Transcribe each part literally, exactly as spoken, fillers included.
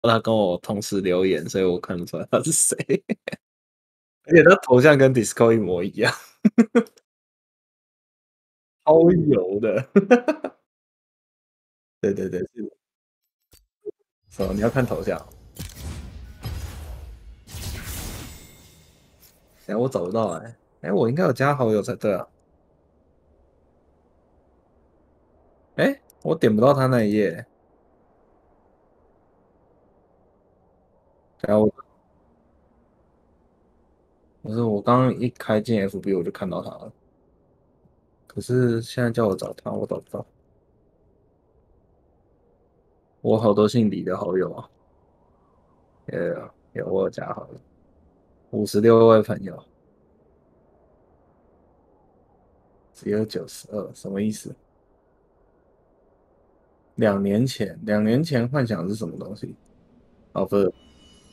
他跟我同时留言，所以我看不出来他是谁。而且他头像跟 Disco 一模一样，超油的。对对对，是什么？你要看头像？哎，我找不到哎、哎、我应该有加好友才对啊。哎、我点不到他那一页。然后我不是我刚刚一开进 F B 我就看到他了，可是现在叫我找他，我找不到。我好多姓李的好友啊，有有我有加好友，五十六位朋友，只有九十二，什么意思？两年前，两年前幻想是什么东西？哦，不是，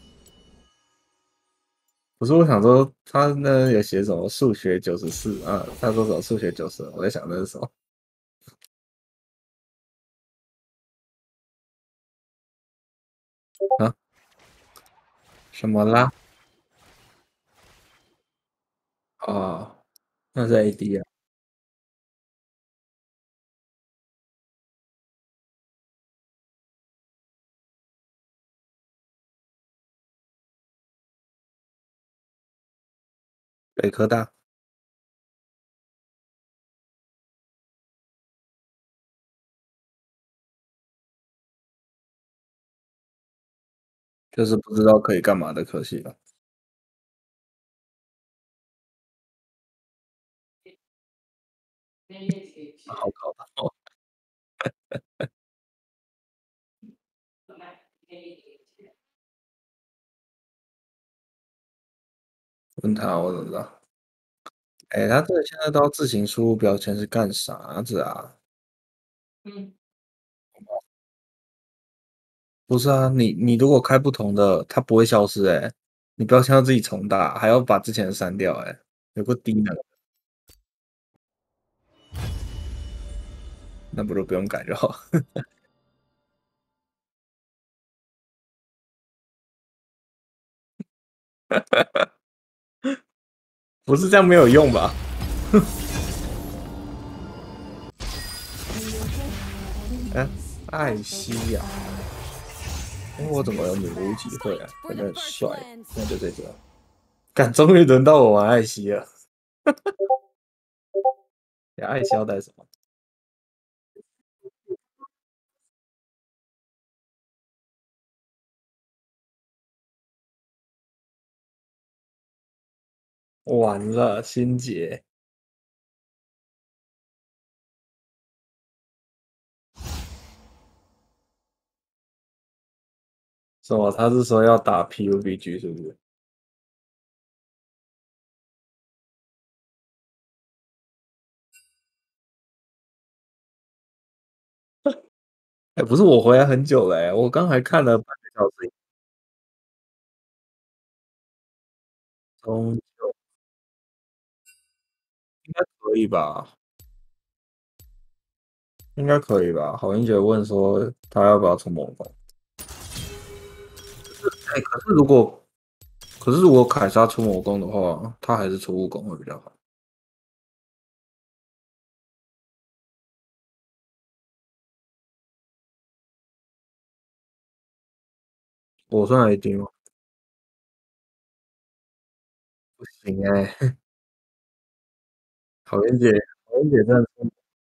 不是，我想说他那有写什么数学九十四啊？他说什么数学九十二？我在想那是什么啊？什么啦？哦，那是 A D 啊，北科大，就是不知道可以干嘛的科系了，好考的。哦，问他我怎么知道？哎、他这个现在都要自行输入标签是干啥子啊？不是啊，你你如果开不同的，它不会消失哎、你标签要自己重打，还要把之前的删掉哎、有个低能，那不如不用改就好。不是这样没有用吧？哎、艾希呀、哎、我怎么有女巫机会啊？感觉很帅，那就这个。干，终于轮到我玩艾希了。呀，艾希要带什么？完了，心结。什么？他是说要打 P U B G 是不是？哎、不是，我回来很久了、欸，我刚才看了半个小时，从应该可以吧？应该可以吧？郝英杰问说他要不要出魔攻？哎、可是如果可是如果凯撒出魔攻的话，他还是出悟攻会比较好。我算 A D 吗？不行哎、郝英杰，郝英杰真的是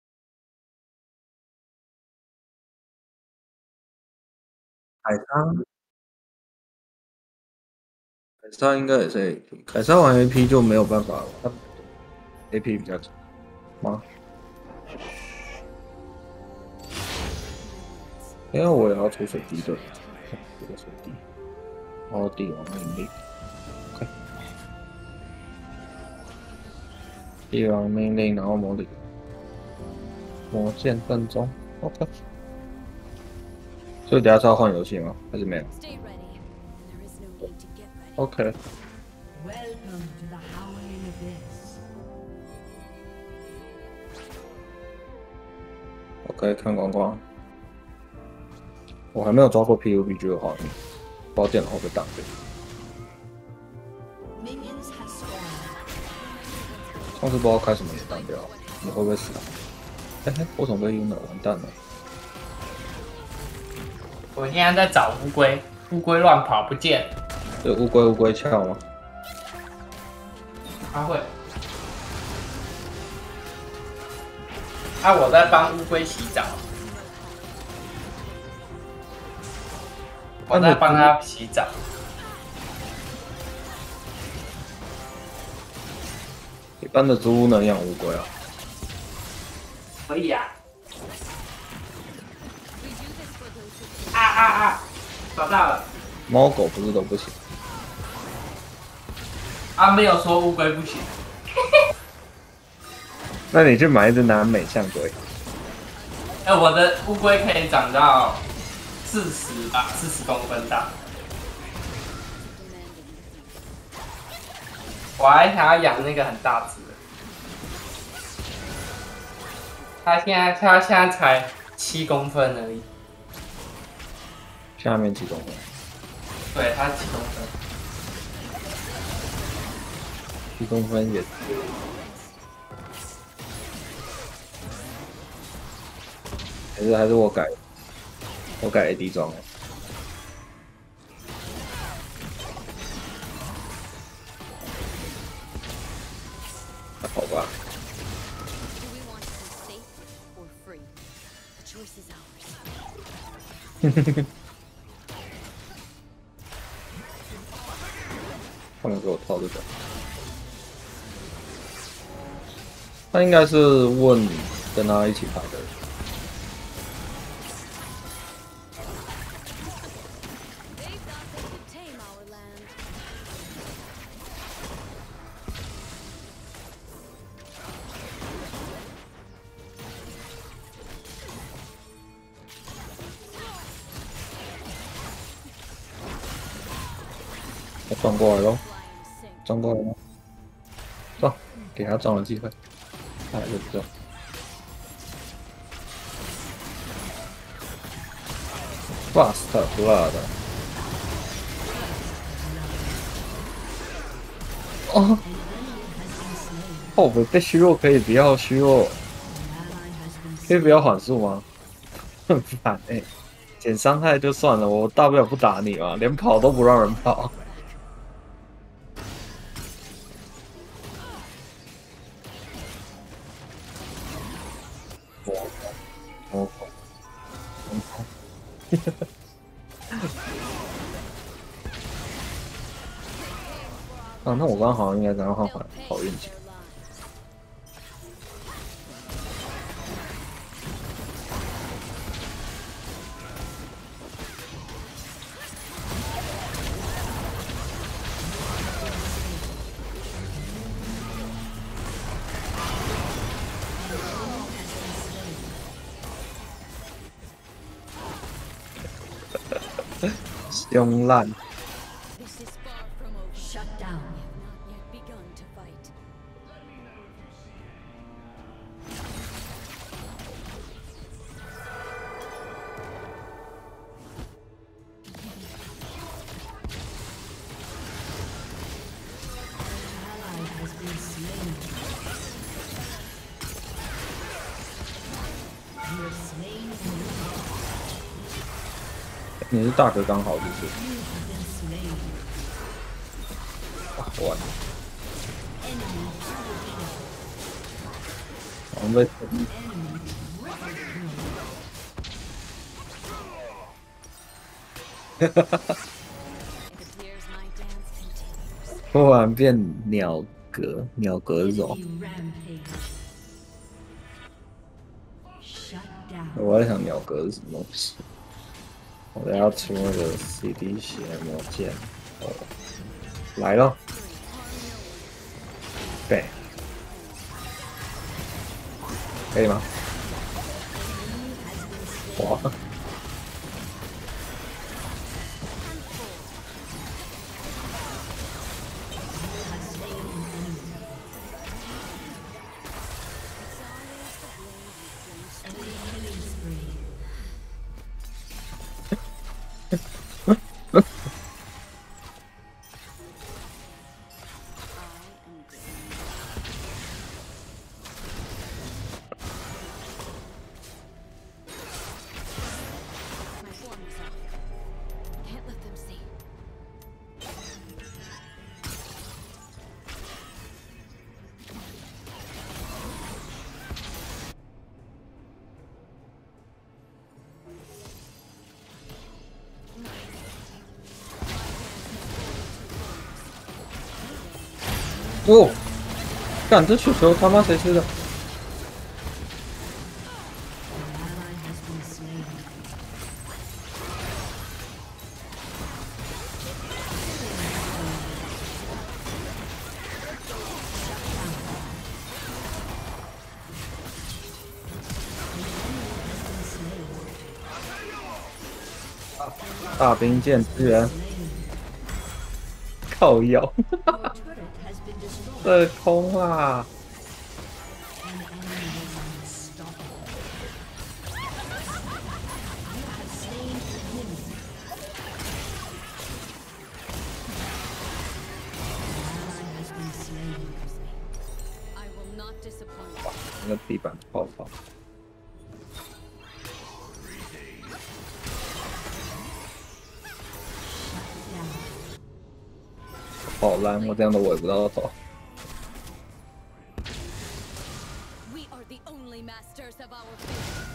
凯撒，凯撒应该也是 A P，凯撒玩 A P 就没有办法了，他 A P 比较强吗？因为我也要出水滴对，这个水滴，然后帝王命令，OK，帝王命令，然后魔力魔剑正宗，OK。所以等下是要换游戏吗？还是没有 Stay ready. There is no need to get ready. ？OK Welcome to the Howling Abyss. OK，看光光。 我还没有抓过 P U B G 的画面，不知道电脑会不会挡掉。 Minions have spawned. 上次不知道开什么也挡掉，你会不会死啊？嘿嘿，我怎么被晕了？完蛋了！ 我现在在找乌龟，乌龟乱跑不见了。 这乌龟乌龟壳吗？ 它会。啊，我在帮乌龟洗澡。我在帮它洗澡。 一般的猪能养乌龟啊？ 可以啊。啊啊啊！找到了。 猫狗不是都不行？ 啊，没有说乌龟不行。 那你去买一只南美象龟。 哎、我的乌龟可以长到四十吧，四十公分大。我还想要养那个很大只的。它现在它现在才七公分而已。 下面几公分？ 对，它七公分。 七公分也。还是还是我改，我改 A D 装了。好吧。 Do we want to be safe or free? The choice is ours. 他们给我套这个，他应该是问跟他一起排的人。 They thought they could tame our land. 我转过来喽， Fly in sync. 转过来喽，走，给他撞了机会，他还是不中。Fast blood。哦，后悔被虚弱可以不要虚弱，可以不要缓速吗？很烦哎、欸，减伤害就算了，我大不了不打你嘛，连跑都不让人跑。 哦，啊，那我刚好应该刚刚换好好运气。凶烂！ This is far from over. Shut down. Not yet begun to fight. 你是大哥刚好就是。啊，完了。我们被。 It appears my dance continues. 突然变鸟格，鸟格种。 我在想鸟格是什么东西。我要出那个 C D 血魔剑，哦，来了，对，可以吗？哇！ 哦，干这雪球他妈谁吃的？ 大兵剑支援，靠腰，这空啊！ I will not disappoint. 那个地板泡泡。 好烂，我这样都围不到头。 We are the only masters of our fate.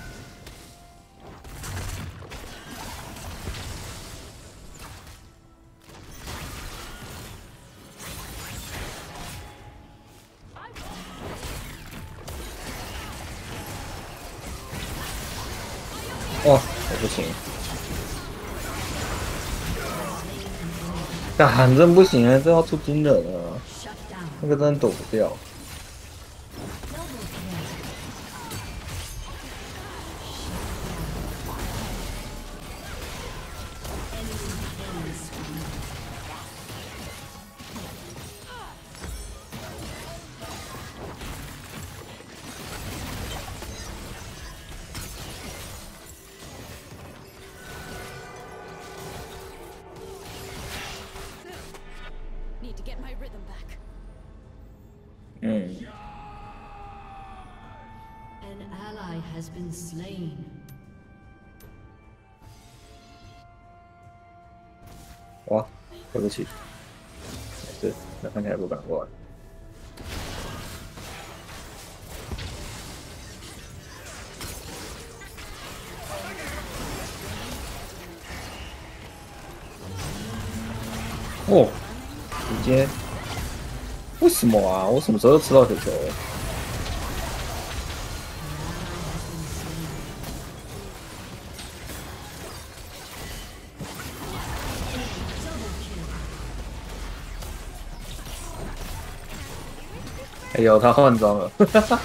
哇，我不行。 干，真不行哎，这要出惊人了，那个真的躲不掉。 Need to get my rhythm back. 嗯， An ally has been slain. 哇，对不起，没事，那看起来不敢过来。哦，直接，为什么啊？我什么时候吃到雪球了？ 哎呦，他换装了，哈哈哈。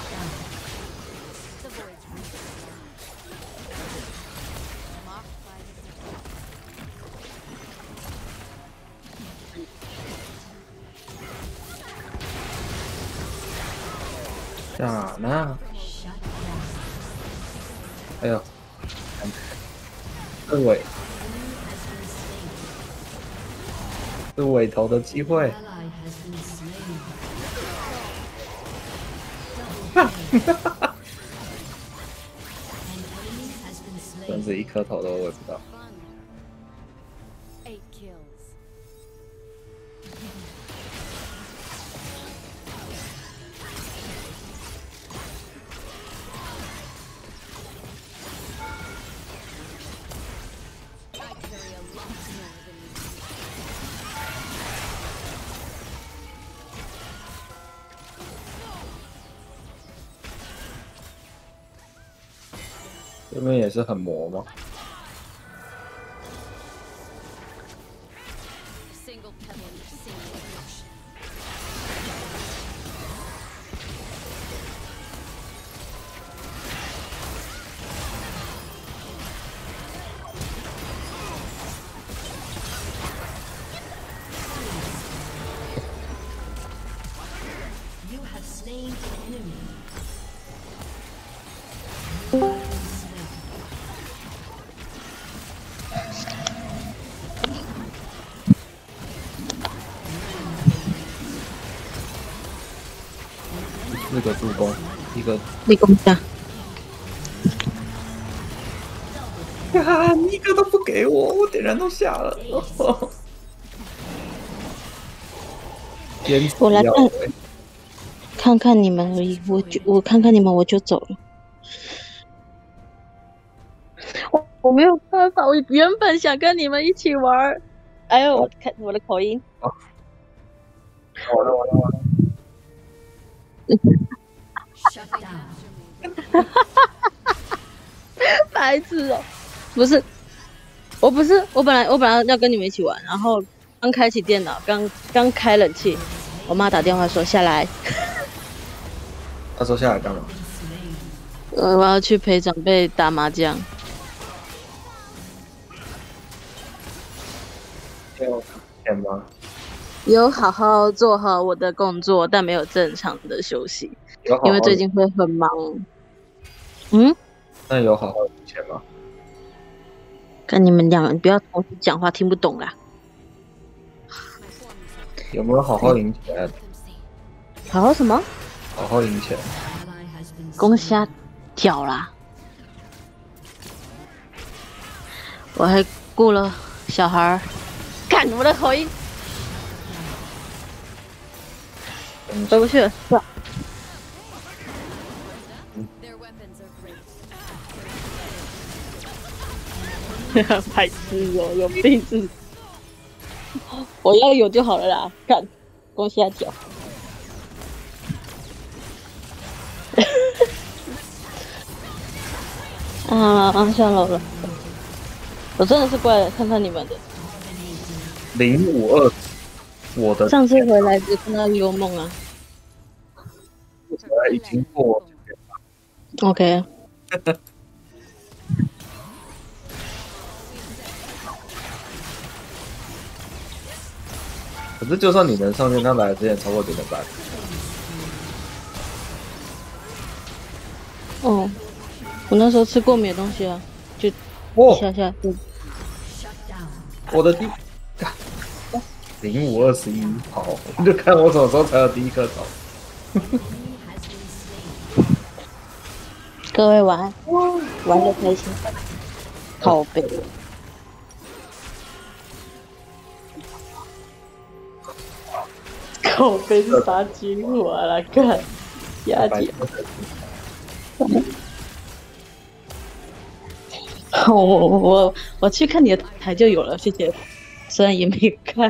咋呢？哎呦，是尾，是尾头的机会。 Ally has been slain. 甚至一颗头都围不到。 Eight kills. 这边也是很磨吗？ Single pebble in a single ocean. 四个助攻，一个立功下， 啊，你一个都不给我，我点燃都下了。坚持要我来看欸看看你们而已，我就我看看你们我就走了。我我没有办法，我原本想跟你们一起玩儿。哎呦，我看我的口音， 完了完了完了！ Shut down. 白痴哦、不是，我不是，我本来我本来要跟你们一起玩，然后刚开启电脑，刚刚开冷气，我妈打电话说下来， 他说下来干嘛？ 呃，我要去陪长辈打麻将。 有钱吗？ 有好好做好我的工作，但没有正常的休息， 有好好因为最近会很忙。嗯， 那有好好领钱吗？ 看你们两个不要同时讲话，听不懂啦。 有没有好好赢钱？ 好好什么？ 好好赢钱？ Ally has been 公虾屌啦！我还顾了小孩儿，干我的口音，回不去了，是吧？ Their weapons are great. 白痴哦，有病是？我要有就好了啦，干，公虾屌。啊，下楼了。我真的是过来看看你们的。 零五二，我的上次回来只看到幽梦啊。 已经过。 OK。 可是就算你能上线，他来之前超过九点半。 哦，我那时候吃过敏的东西啊，就哦， 下下就 shut down. 我的第零五二十一，好，就看我什么时候才有第一颗头。 He has been slain. 各位晚安，玩的开心，靠背。靠背是啥结果啊？来看，压姐。我我我我去看你的台就有了，谢谢。虽然也没看，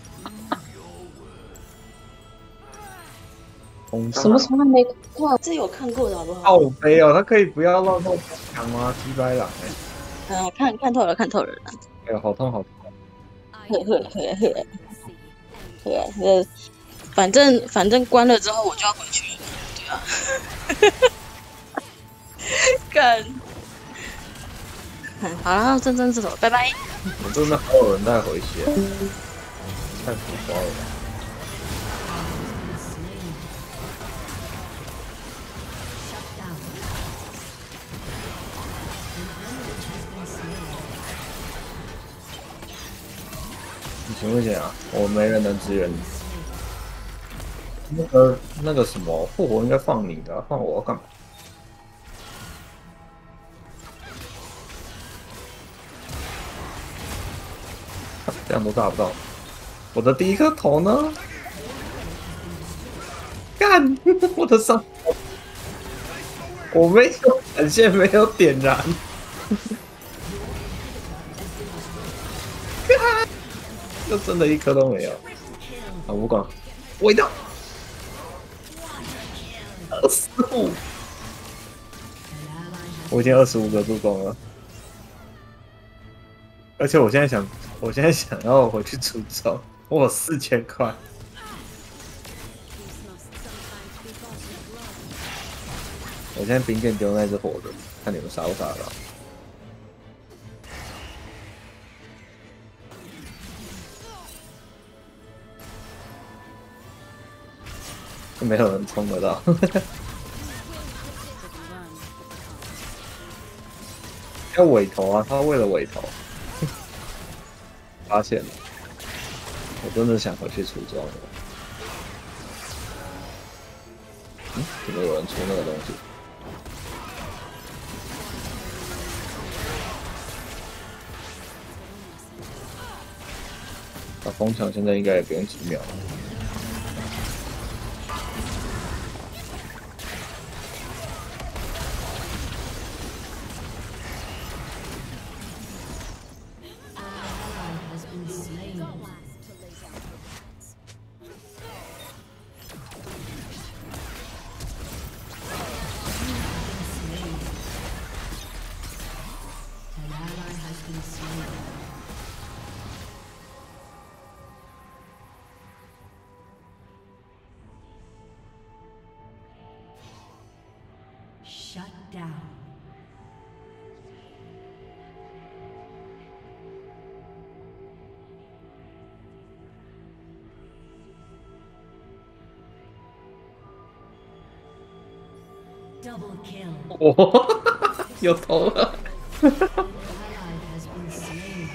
什么从来没看，这有看过的好不好？ 好悲哦，他可以不要乱动强吗？鸡掰狼哎！ 嗯，看看透了，看透了。 哎呦，好痛好痛！ 呵呵呵呵呵，呃，反正反正关了之后我就要回去了，对啊。干，好了，真真自走，拜拜。 我真的好有人带回血，太浮夸了吧！ 你行不行啊？我没人能支援你。那个那个什么复活应该放你的，放我要干嘛？这样都打不到。我的第一颗头呢？干！我的伤，我没有闪现，没有点燃。就真的一颗都没有。啊，不管，味道。二十五，我已经二十五个助攻了。而且我现在想，我现在想要回去出招，我有四千块。 我现在兵线丢那只火的，看你们杀不杀得到。没有人冲得到。要尾头啊！他为了尾头，发现了。我真的想回去出装了。嗯？怎么有人出那个东西？ 打风墙现在应该也不用几秒了。 Shut down. Double kill. 哦，有头了。 Ally has been slain.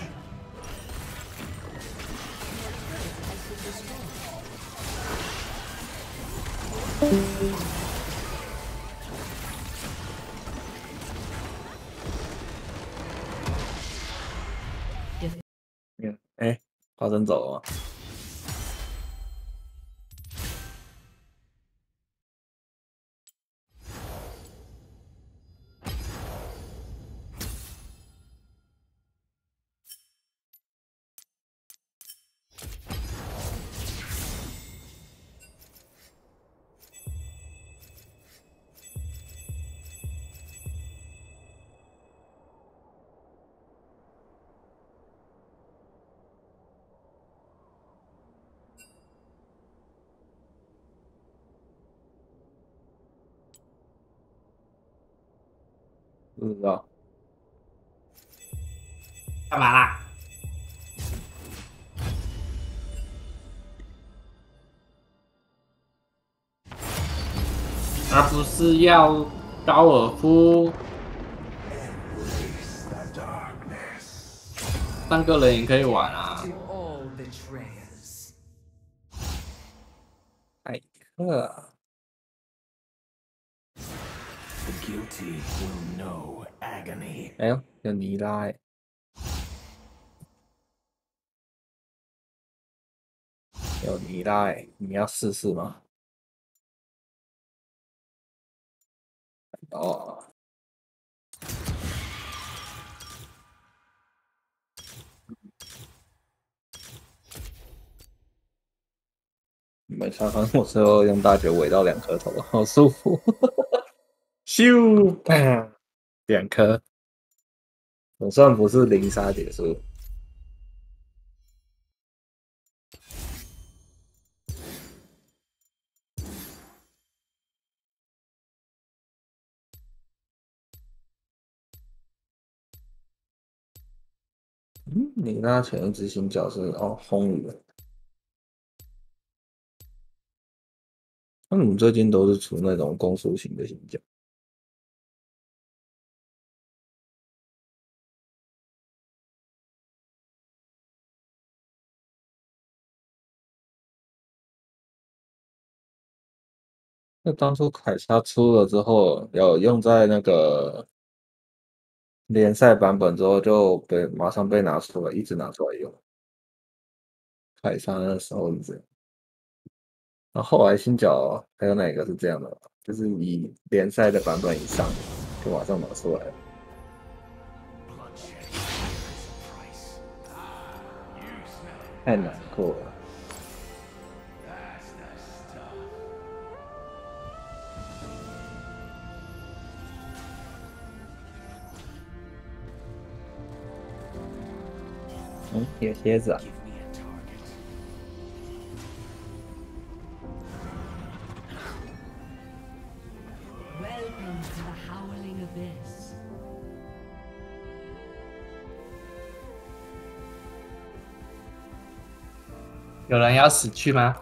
Def- 哎，花生走了吗？不知道。 干嘛啦？而不是要高尔夫，三个人也可以玩啊。 all betrayers. 艾克， The guilty will know agony. 哎呦，有尼拉哎，有尼拉哎，你要试试吗？哦，没差，反正我最后用大绝尾到两颗头，好舒服。咻，砰，两颗，总算不是零杀结束。嗯，你那前一执行角是哦，红雨。那你们最近都是出那种攻速型的形角？那当初凯撒出了之后，有用在那个联赛版本之后，就被马上被拿出来，一直拿出来用。凯撒那时候是这样，然后后来新角还有哪个是这样的？就是以联赛的版本以上，就马上拿出来了。太难过了。嗯，有蝎子啊。 Welcome to the Howling Abyss. 有人要死去吗？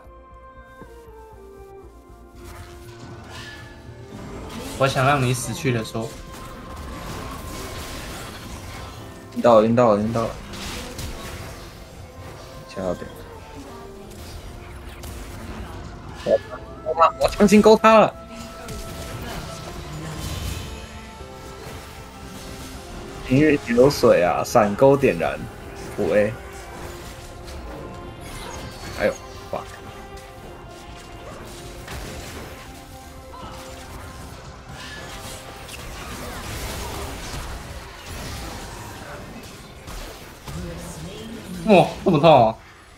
我想让你死去的说。 晕到了，晕到了，晕到了。千万别！我我我强行勾他了。明日流水啊，闪钩点燃，补 A。哎呦 ，fuck！ 哇、哦，这么痛、哦！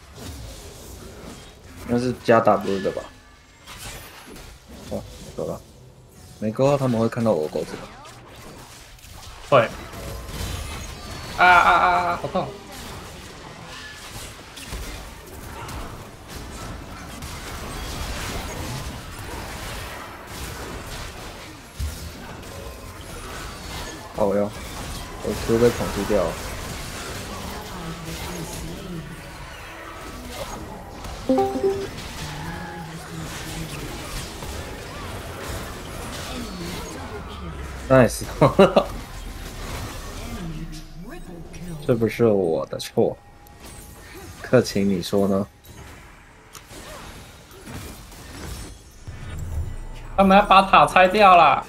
那是加 W 的吧？哦，没勾到，没勾到，他们会看到我的钩子吗？ 会。啊啊啊啊！好痛！ 哦哟，我车被恐惧掉了。nice， 这不是我的错，克勤你说呢？ 他们要把塔拆掉啦！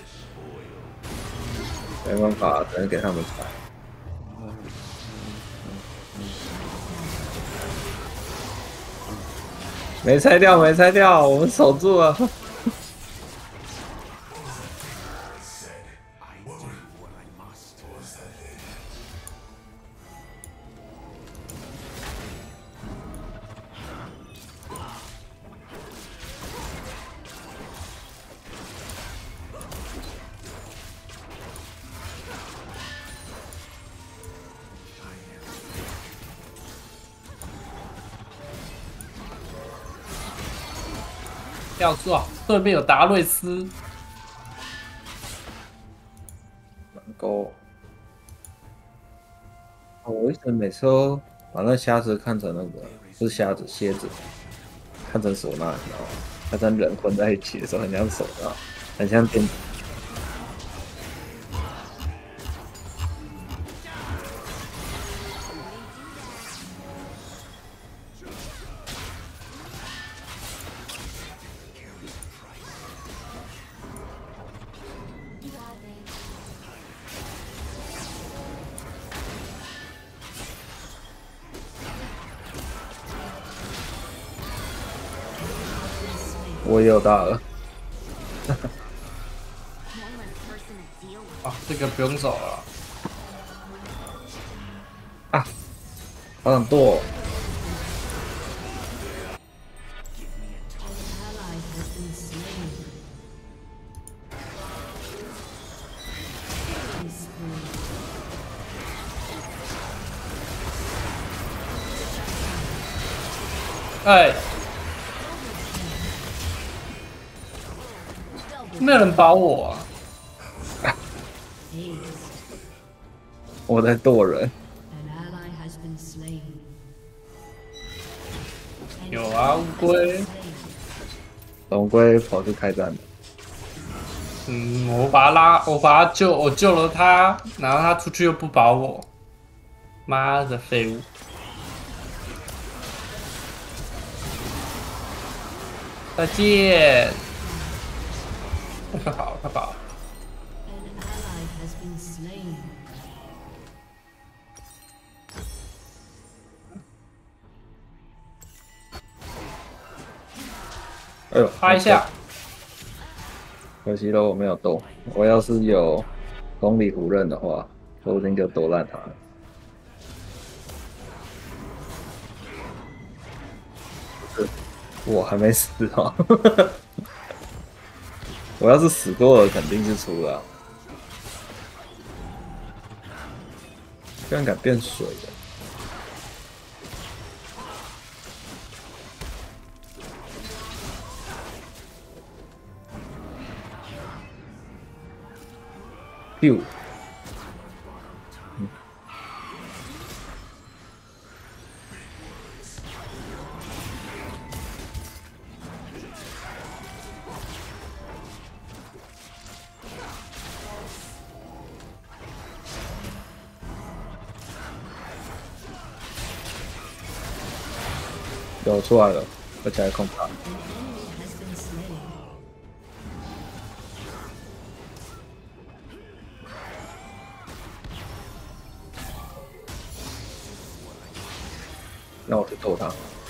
没办法，只能给他们拆。没拆掉，没拆掉，我们守住了。 要做，对面有达瑞斯， 能够。哦我一直每次都把那瞎子看成那个不是瞎子，蝎子，看成唢呐，你知道吗？它跟人混在一起的时候，很像唢呐，很像电。我也有大了。 啊，这个不用走了。 啊，好想剁、哦。 哎，没有人保我啊！ 我在剁人。 有啊，乌龟。 龙龟跑去开战了。 嗯，我把他拉，我把他救，我救了他，然后他出去又不保我，妈的废物！再见。快跑，快跑！ 哎呦， 拍一下。 可惜了，我没有动。我要是有公里胡刃的话，说不定就剁烂他了。我还没死啊！我要是死过了，肯定是出了、啊。居然敢变水的！六。嗯。有出来了，而且还控他。那我去逗他。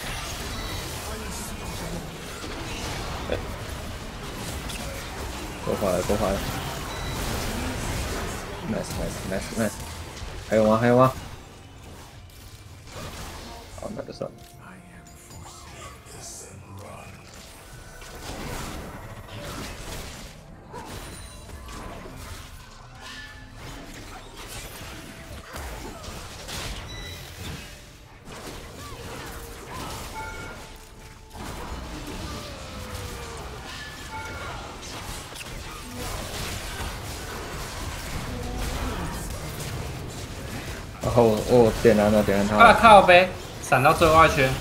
哎，过回来，过回来。nice nice nice nice。还有吗？还有吗？好，那就算了。 后我点燃了，点燃它啊了。 靠呗，闪到最外圈。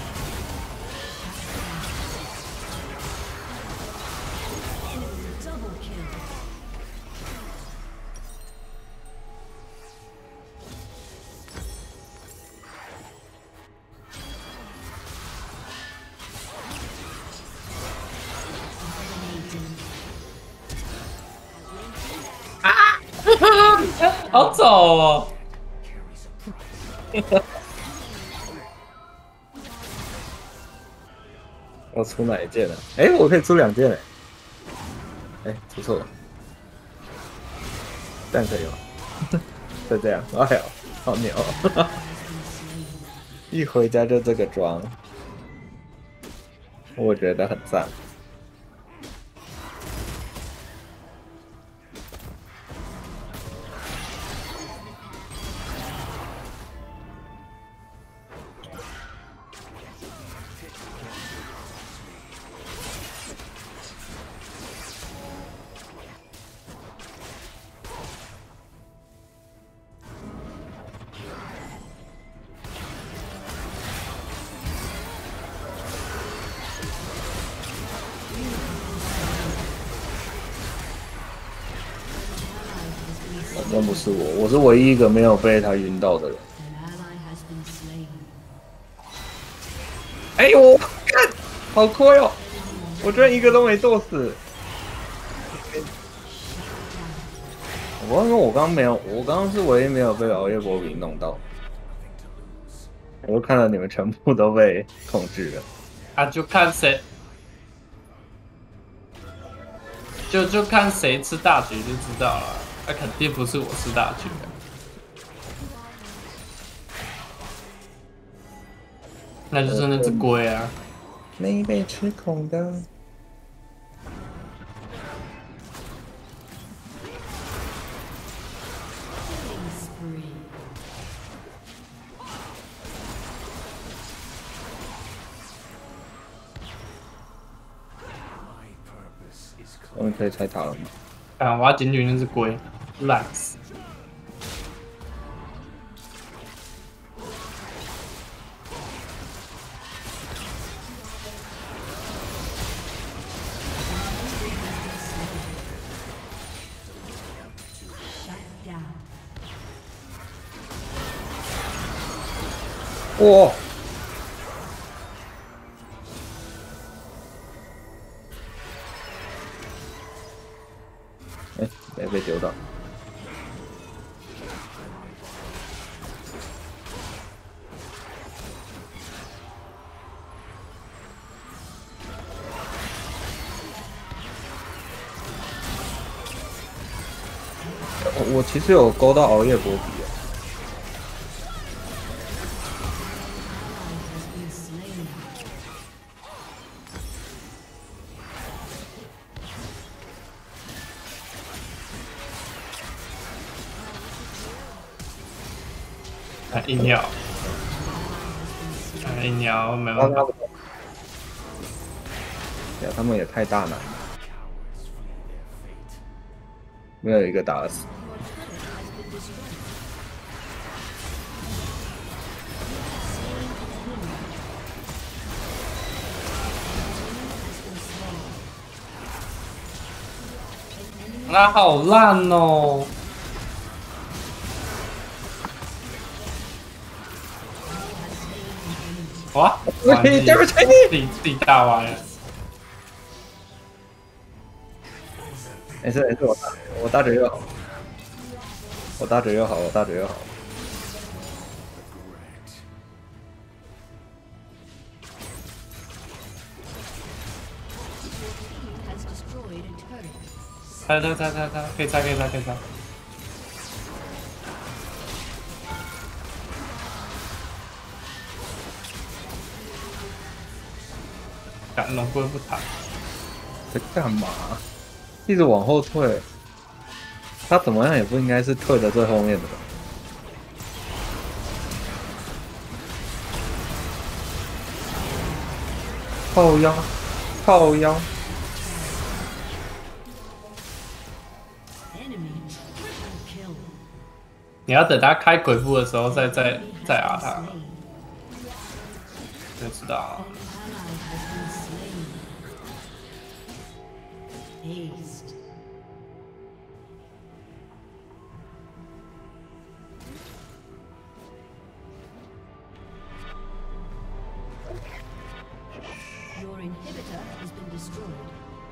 Double kill. 好丑哦！ 我出哪一件了？哎、我可以出两件哎！哎、出错了，这样可以吗？就这样，哎呦，好牛！一回家就这个装，我觉得很赞。反正不是我，我是唯一一个没有被他晕到的人。 An ally has been slain. 哎呦，看，好亏哦！我居然一个都没剁死。我因为我刚刚没有，我刚刚是唯一没有被熬夜波比弄到。我看到你们全部都被控制了。 啊，就看谁，就就看谁吃大局就知道了。那、肯定不是我吃大局的，那就是那只龟啊。 没被吃空的。我们可以拆塔了吗？ 啊，我要检举那只龟，烂死。 Shut down. 哇！哎，没被丢到。我我其实有勾到熬夜波比啊。 Has been slain. 啊，硬要，啊，硬要，没办法。 对啊，他们也太大难了，没有一个打得死。 啊，好烂哦！哇，完对对不起你自己自己大歪了。 没事没事，我大我大嘴又好，我大嘴又好，我大嘴又好。 Has destroyed a turret. 拆拆拆拆拆，可以拆可以拆可以拆。赶龙龟不弹， 在干嘛？一直往后退，他怎么样也不应该是退的最后面的吧？靠腰，靠腰， Enemy triple kill. 你要等他开鬼步的时候再再再压他，就知道了。 Haste. Your inhibitor has been destroyed.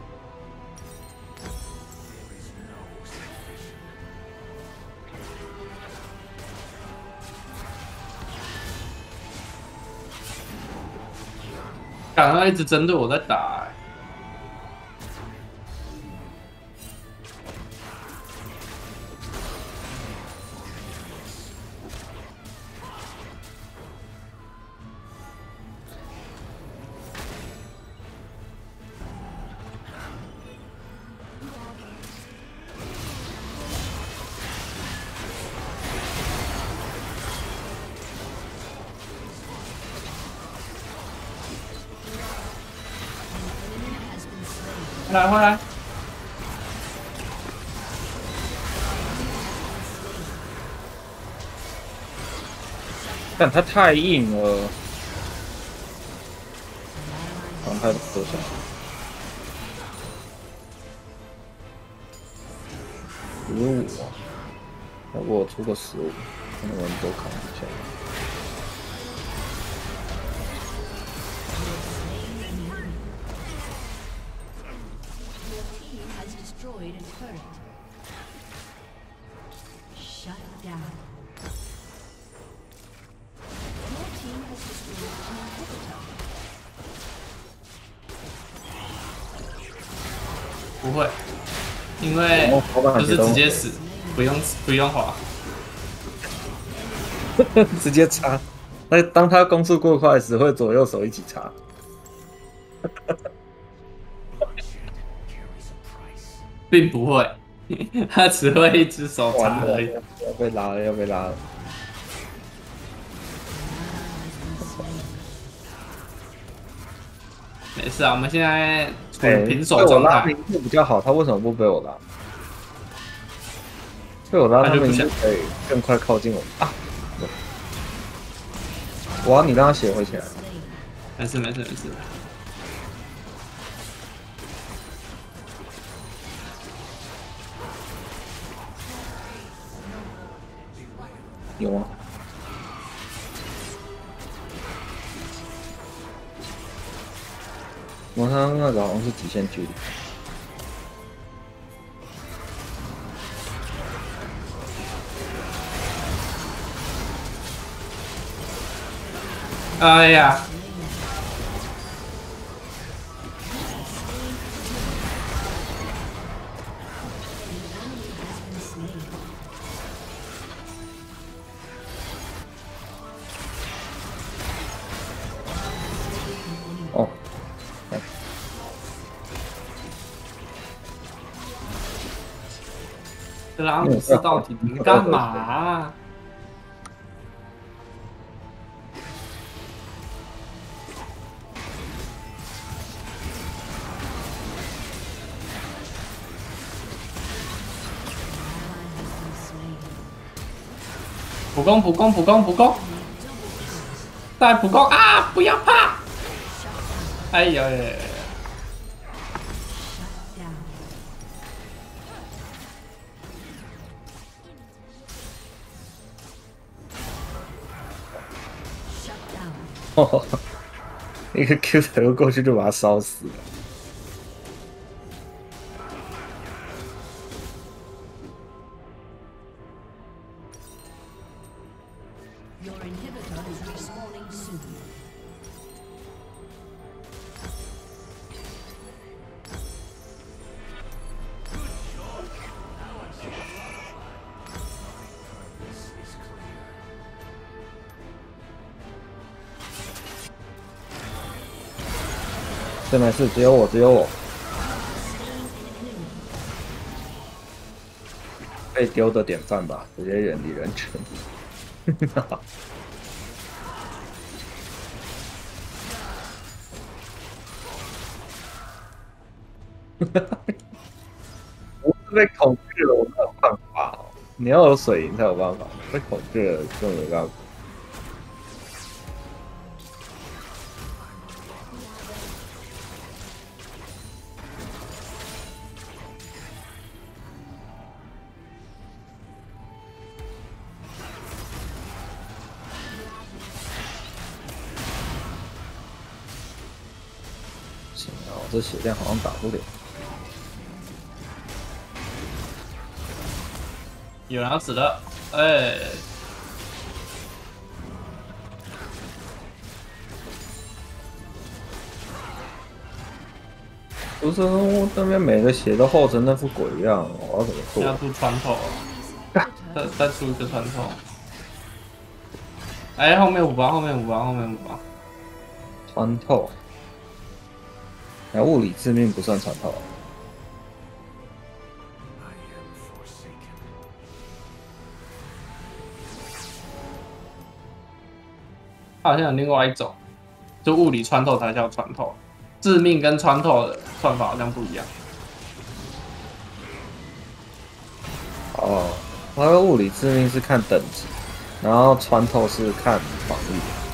刚刚一直针对我在打、欸。 来，回来！ 但他太硬了，伤害多少？十五，要不我出个十五，可能我们都扛不下来。 Destroyed a turret. Shut down. Your team has destroyed an inhibitor. 不会，因为就是直接死，不用不用滑。 直接插。那当他攻速过快时，会左右手一起插。 并不会，他只会一只手完了， 插而已。 要被拉了，要被拉了。 没事啊，我们现在处哎于平手状态。 被我拉名次比较好，他为什么不被我拉？被我拉，他们就可以更快靠近我啊！我要你让他血回起来。 没事没事没事。 有吗？我看那个好像是极限距离。 哎呀， 哦， 这拉姆斯到底你干嘛啊？普攻普攻普攻普攻，再普攻啊！不要怕！哎呦耶！ 哦，一个 Q 头过去就把他烧死了。 Your inhibitor is respawning soon. 这没事，只有我，只有我。被丢的典范吧，直接远离人群。我是被恐惧了，我没有办法哦。 你要有水银才有办法，被恐惧了就没办法。行啊，我这血量好像打不了。 有人要死了，哎、 不是那边每个血都厚成那副鬼样，我要怎么要做？ 出穿透，再再出一个穿透。哎、后面五包，后面五包，后面五包。 穿透，哎，物理致命不算穿透。 I am forsaken. 它好像有另外一种，就物理穿透才叫穿透，致命跟穿透的算法好像不一样。 哦，那个物理致命是看等级，然后穿透是看防御。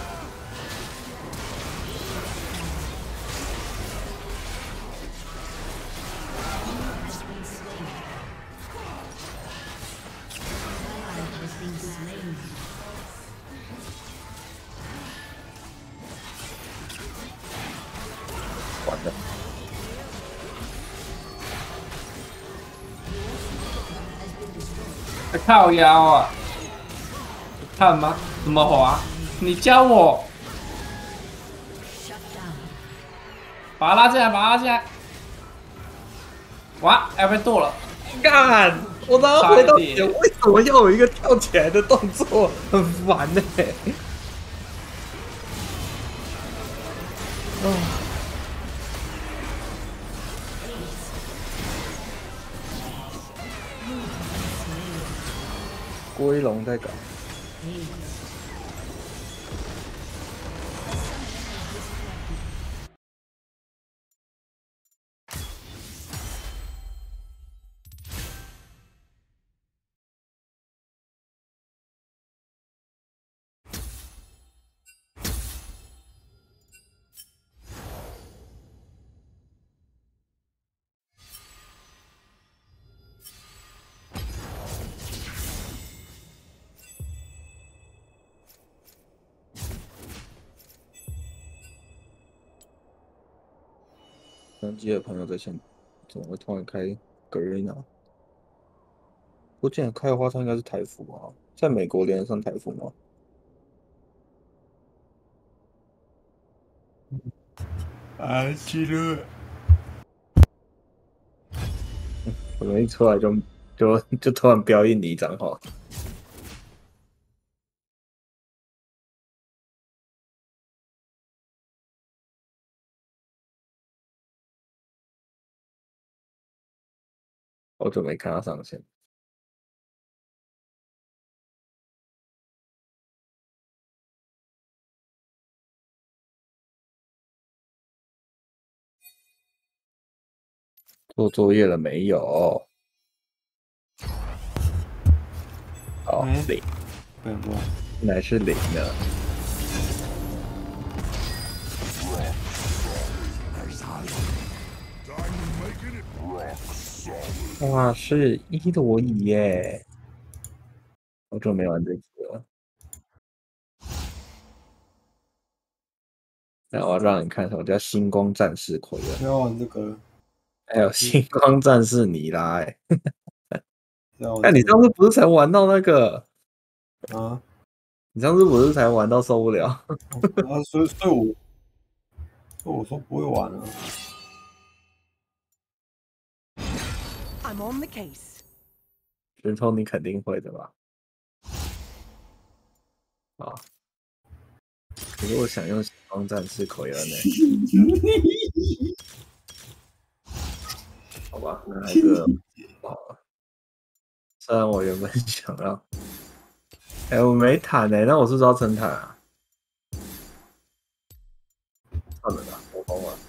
完了， 靠腰啊！看吗？怎么滑？你教我。把他拉进来，把他拉进来。哇，要被剁了！ 干！我刚刚回到差一点点，为什么要有一个跳起来的动作？很烦呢、欸。哦。龟龙在搞。登机的朋友在线，怎么会突然开格瑞娜？我记得开的花枪应该是台服啊，在美国连得上台服吗？ 啊，记了。 我们一出来就就就突然标印尼账号。我就没看他上线。做作业了没有？好， 嗯零， 不用不用。 原来是零的。哇，是一罗伊耶！好久没玩这个了。那我要让你看什么叫星光战士奎恩， 不要玩这个， 还有星光战士尼拉、欸。 不要玩哎，你这个上次不是才玩到那个？ 啊你上次不是才玩到受不了？ 啊！所以所以我所以我说不会玩啊。 I'm on the case. 石头你肯定会的吧？啊！可是我想用星光战士奎恩呢。好吧，那还是不好了。虽然我原本想要，哎、欸，我没坦哎、欸，那我是不是要撑坦啊？算了啦，我疯了。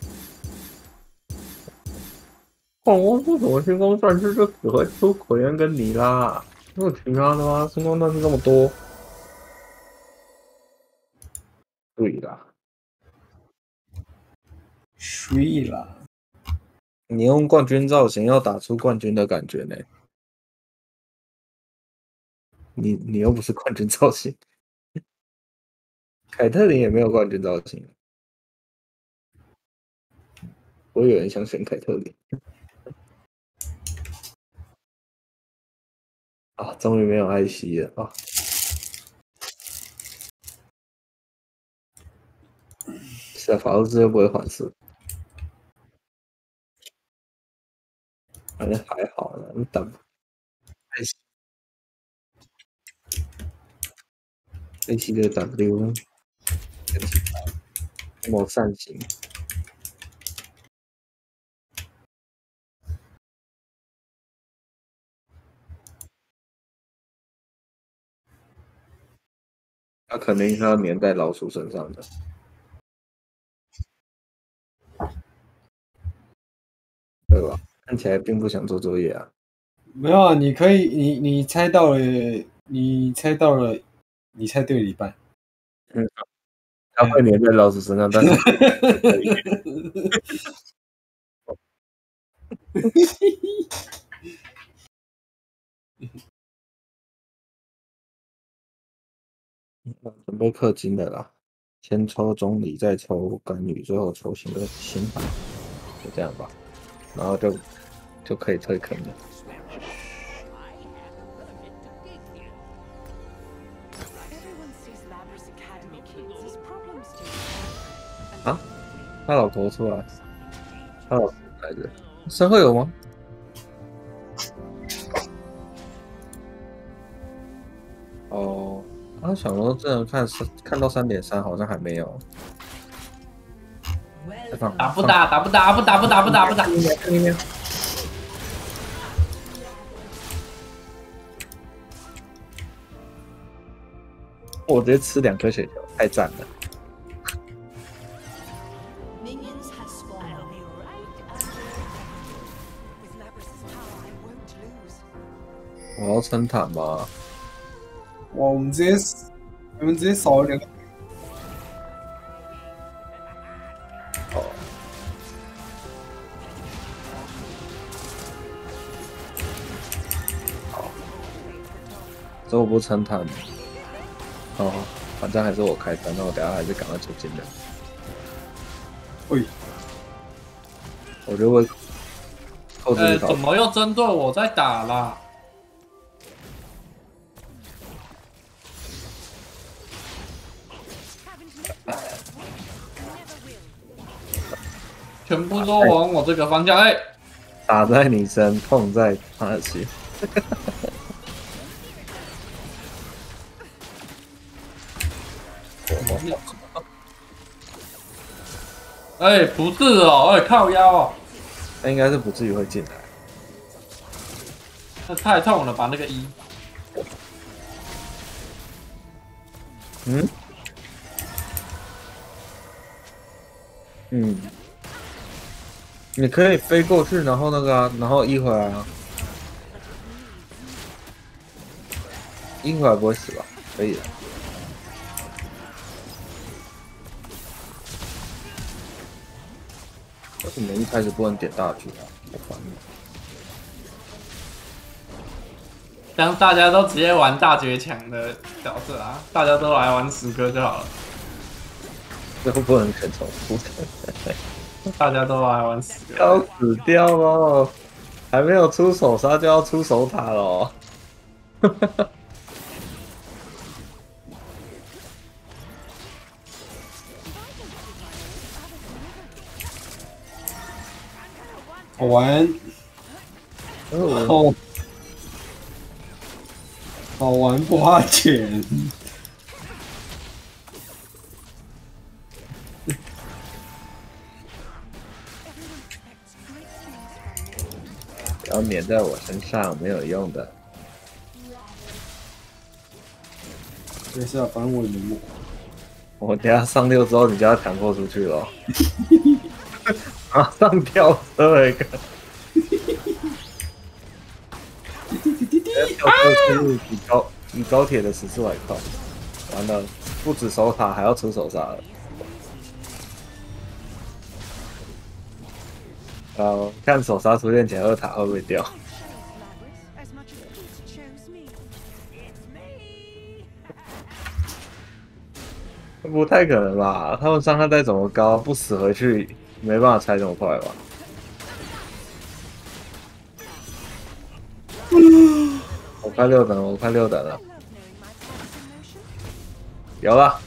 哦，我为什么星光战士就只会出奎恩跟尼拉、啊？ 有其他的吗？声光弹是这么多？对啦， 睡啦。 你用冠军造型要打出冠军的感觉呢？你你又不是冠军造型，凯特琳也没有冠军造型。我有人想选凯特琳。啊，终于没有艾希了啊！是啊，法洛兹又不会还速，反正还好啦，你打艾希，艾希的 W 跟其他某扇形。他肯定是要粘在老鼠身上的，对吧？看起来并不想做作业啊。 没有啊，你可以，你你猜到了，你猜到了，你猜对了一半。 嗯，他会粘在老鼠身上，但是准备氪金的啦，先抽中理，再抽干预，最后抽新的新牌，就这样吧，然后就就可以退坑了。啊？他老头出来，他老头来着，身后有吗？哦。他想说，真的看看到三点三，好像还没有。 打不打？打不打？不打不打不打不打！ 我直接吃两颗雪球，太赞了！我要撑坦吗？ 哇，我们直接，我们直接少了两个。 哦。好。这我不撑坦。哦，反正还是我开单，那我等下还是赶快出金的。 喂， 我就会扣这呃， 一条。 怎么又针对我在打啦？全部都往我这个方向，哎、欸， 打在你身，痛在他心。 哎、欸，不是哦，哎、欸，靠腰哦， 那应该是不至于会进来。 那太痛了吧，那个一。 嗯。嗯，你可以飞过去，然后那个啊，然后一回来啊，一回来不会死吧？可以的。为什么一开始不能点大局啊？好烦啊！ 让大家都直接玩大绝强的角色啊，大家都来玩十个就好了。 这个不能选重复。 大家都来玩十个， 要死掉喽！还没有出手杀就要出手塔喽！ 好玩， 哦， 好玩不花钱。 不要粘在我身上，没有用的。 等一下，反正我也没摸。 我等下上六之后，你就要强迫出去了。马上跳车一个，跳这速度比高比高铁的时速还快。完了，不止手卡，还要出手杀了。呃，看手杀出现前二塔会不会掉？ As much as it chose me. It's me. 不太可能吧？他们伤害再怎么高，不死回去没办法拆这么快吧？我快六等了，我快六等了， Love knowing my thoughts in motion. 有了！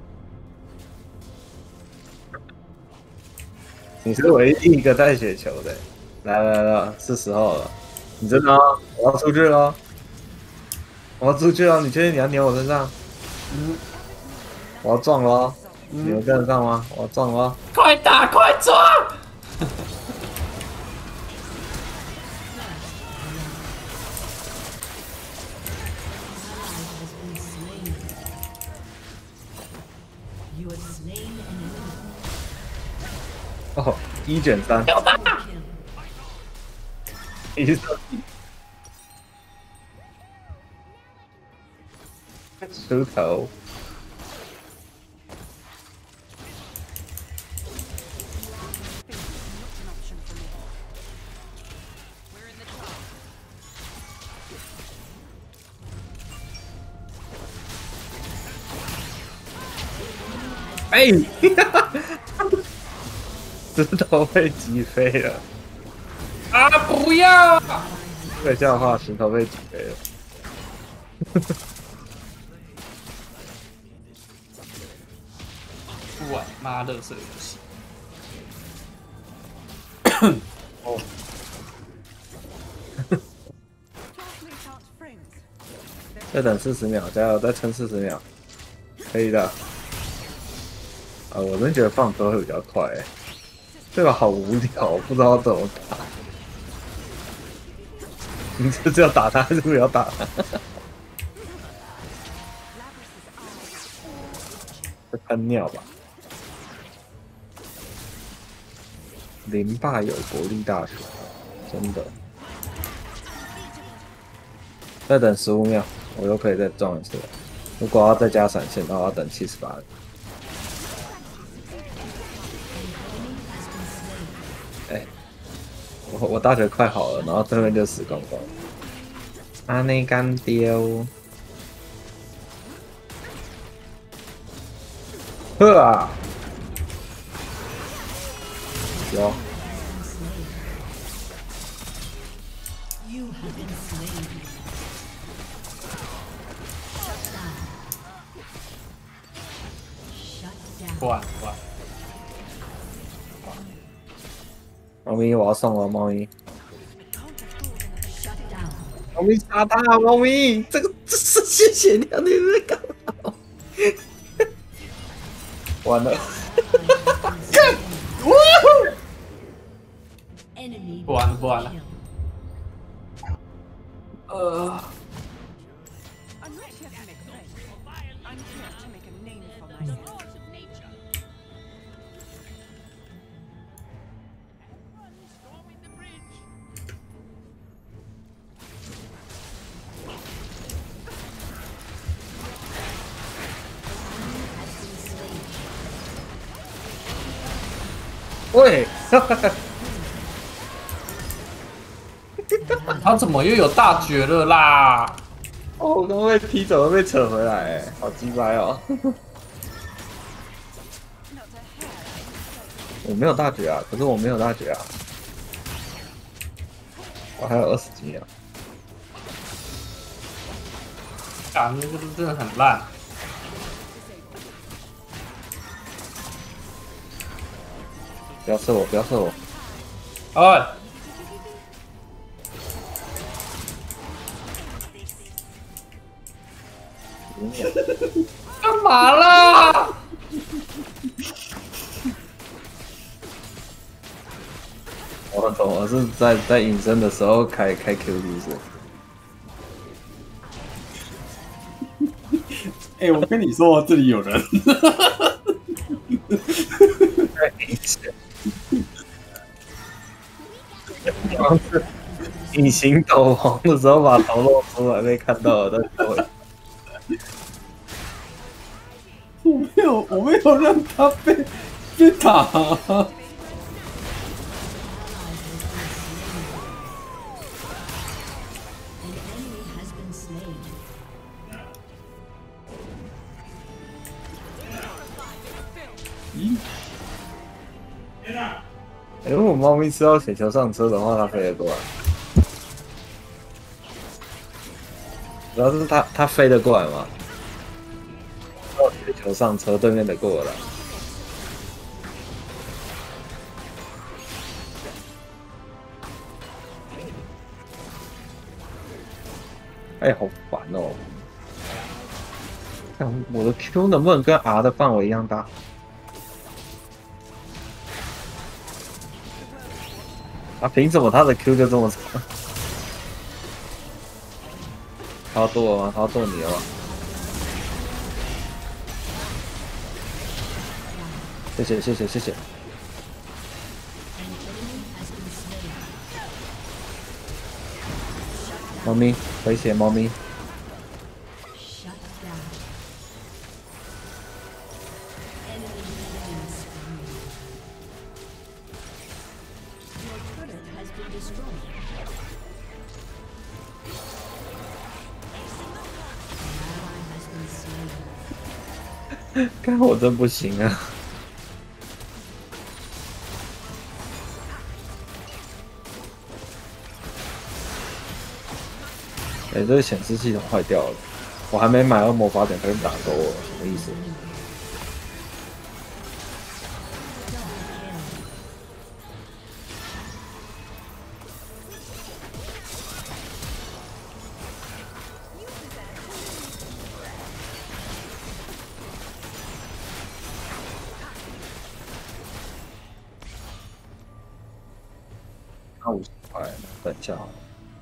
你是唯一一个带血球的，来来来，是时候了，你真的吗？我要出去了，我要出去了，你确定你要粘我身上？ 嗯我要撞了哦， 嗯你们跟得上吗？我要撞了哦。 快打，快撞！ You have slain an enemy. 哦，一卷三， Kill. 一射出头。 哎，石头被击飞了。 啊！不要！ 这笑话，石头被击飞了。 不玩妈乐色游戏。 哦， Classmates aren't friends. 再等四十秒，加油，再撑四十秒，可以的。啊，我真觉得放歌会比较快、欸，这个好无聊，不知道怎么打。你这是要打他，还是不要打他？会喷尿吧？林霸有国立大学，真的。再等十五秒，我又可以再撞一次了。如果要再加闪现的话，要等七十八。哎，我我大学快好了，然后对面就死光光。阿内干丢。呵啊！有。 You have been slain. Shut down. 不玩不玩。 猫咪，我要送了，猫咪。 Shut down. 猫咪杀他，猫咪，这个这是谢谢你啊，你在干嘛？完了， Enemy 不玩了不玩了。 kill. 呃， I'm not here to make friends. I'm here to make a name for myself. 喂， 他怎么又有大绝了啦？ 哦，我刚刚被踢走了，被扯回来，哎，好鸡掰哦！我没有大绝啊，可是我没有大绝啊，我还有二十几秒。 啊，那个真的很烂。 不要射我，不要射我！ 哎，干嘛啦？ 我懂，我是在在隐身的时候开开 Q 是不是？ 哎、我跟你说，这里有人。 太明显。刚是隐形斗篷的时候把头露出来被看到了，但是我我没有，我没有让他被被打。咦？ 哎，如果猫咪吃到雪球上车的话，它飞得过来。主要是它它飞得过来吗？到雪球上车，对面的过了。哎，好烦哦！看我的 Q 能不能跟 R 的范围一样大？啊，凭什么他的 Q 就这么长？他要剁我吗？他要剁你了吗？谢谢谢谢谢谢。猫咪，回血猫咪。看我真不行啊！哎、欸，这个显示系统坏掉了，我还没买到魔法点，他就打勾我，什么意思？那五十块，等一下好了。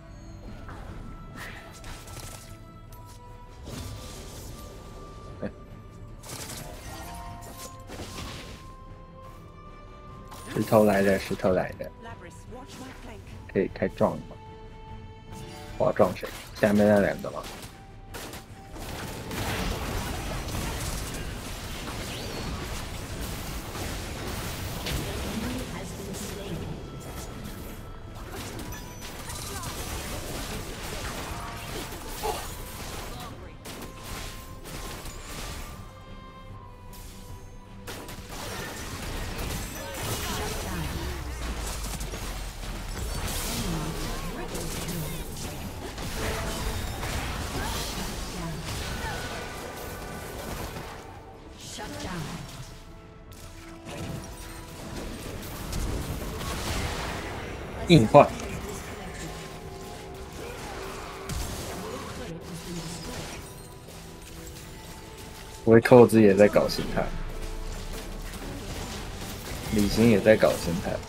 石头来的，石头来的， Labrys, watch my flank. 可以开撞吗？我要撞谁？下面那两个吗？硬换。维寇兹也在搞心态，李行也在搞心态。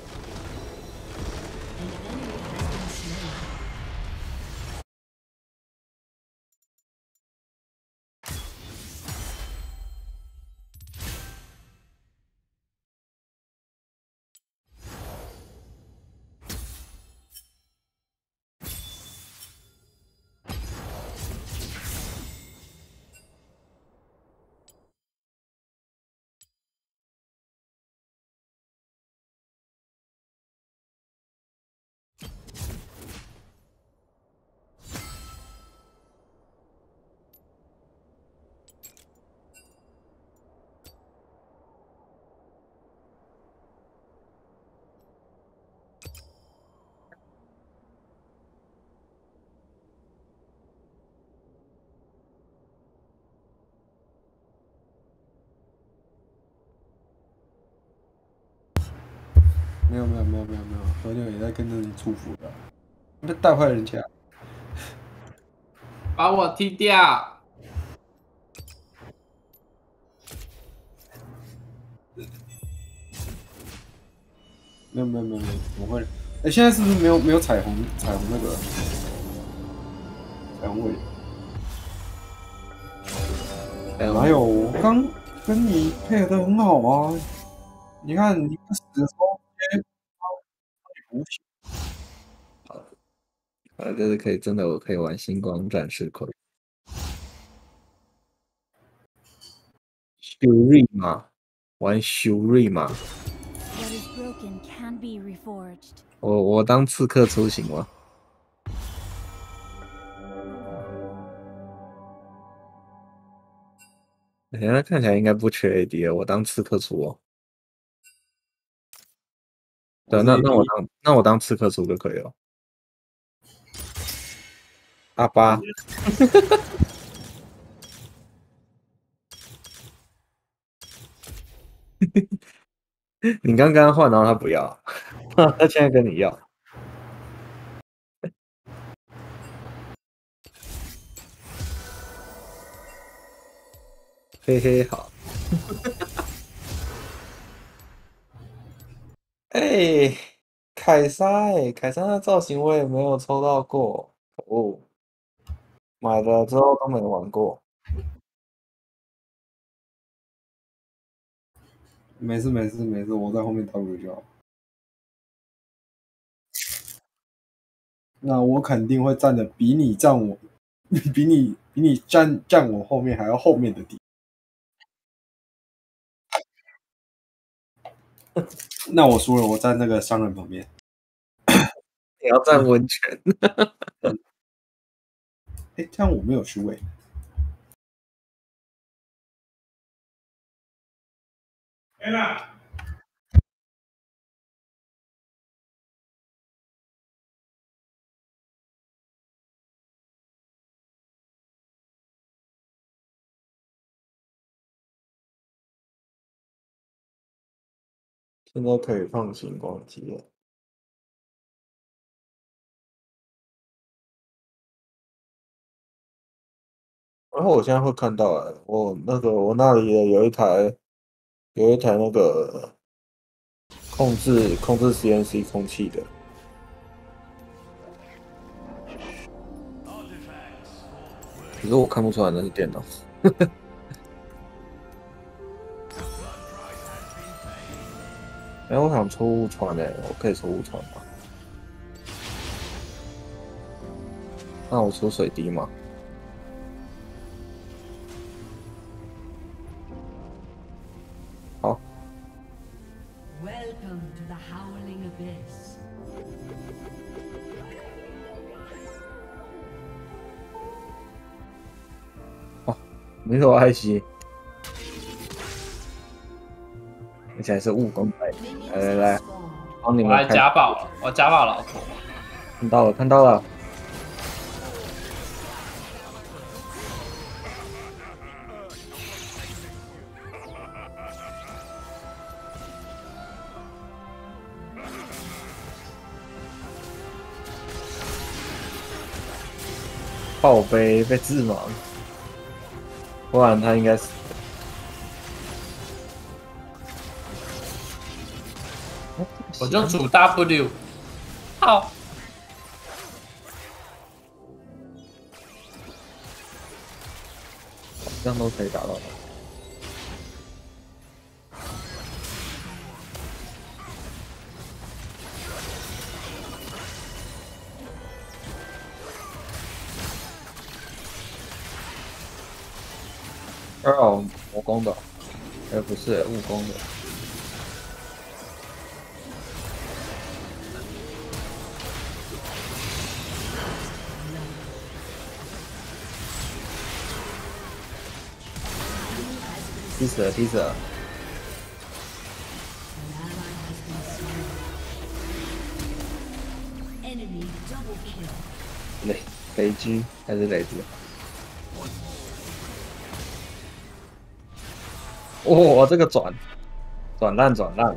没有没有没有没有没有，河牛也在跟着你祝福的，被带坏人家。 把我踢掉！ 没有没有没有没有，怎么会？哎、欸，现在是不是没有没有彩虹彩虹那个彩虹尾？哪有？我刚跟你配合的很好啊！你看你不死的时候，直接帮你补血。 啊，就是可以真的我可以玩星光战士可以。修瑞嘛，玩修瑞嘛， What is broken can be reforged. 我我当刺客出行吗？现在看起来应该不缺 A D 了，我当刺客出哦。对，那那我当那我当刺客出就可以了。阿巴，你刚刚换，然后他不要，他现在跟你要。嘿嘿，好。哎、凯莎、欸，凯莎的造型我也没有抽到过，可恶！买了之后都没玩过。 没事没事没事，我在后面 W 就好。那我肯定会站的比你站我，比你比你站站我后面还要后面的地。那我输了，我站那个商人旁边。 你要站温泉？ 哎、欸，这样我没有输哎、欸。 哎啦。 现在可以放星光机了。然后我现在会看到、欸，我那个我那里有一台，有一台那个控制控制 C N C 空气的。可是我看不出来那是电脑。哎、欸，我想抽雾船诶、欸，我可以抽雾船吗？那我抽水滴吗？好。 Welcome to the Howling Abyss. 哦，没有爱惜。而且还是务工派，来来来，帮你我来们开。 家暴了，我家暴老婆。 看到了，看到了。爆杯被致盲，不然他应该死。 我就主 W， 好， 这样都可以打到他。哦，魔攻的，哎，不是悟攻的。踢死了，踢死了！雷雷狙还是雷狙？哦，这个转转烂转烂，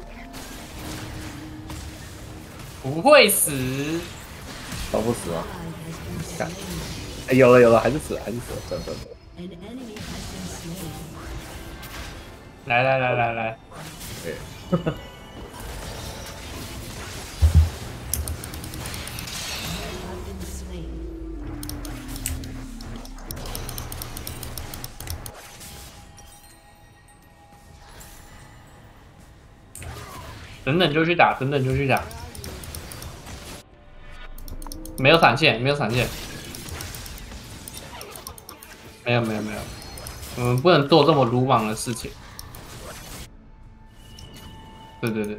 不会死， 都不死吗？看，哎，有了有了，还是死了，还是死了，真真的。 来来来来来， 对。 等等就去打，等等就去打。 没有闪现，没有闪现，没有没有没有，我们不能做这么鲁莽的事情。对对对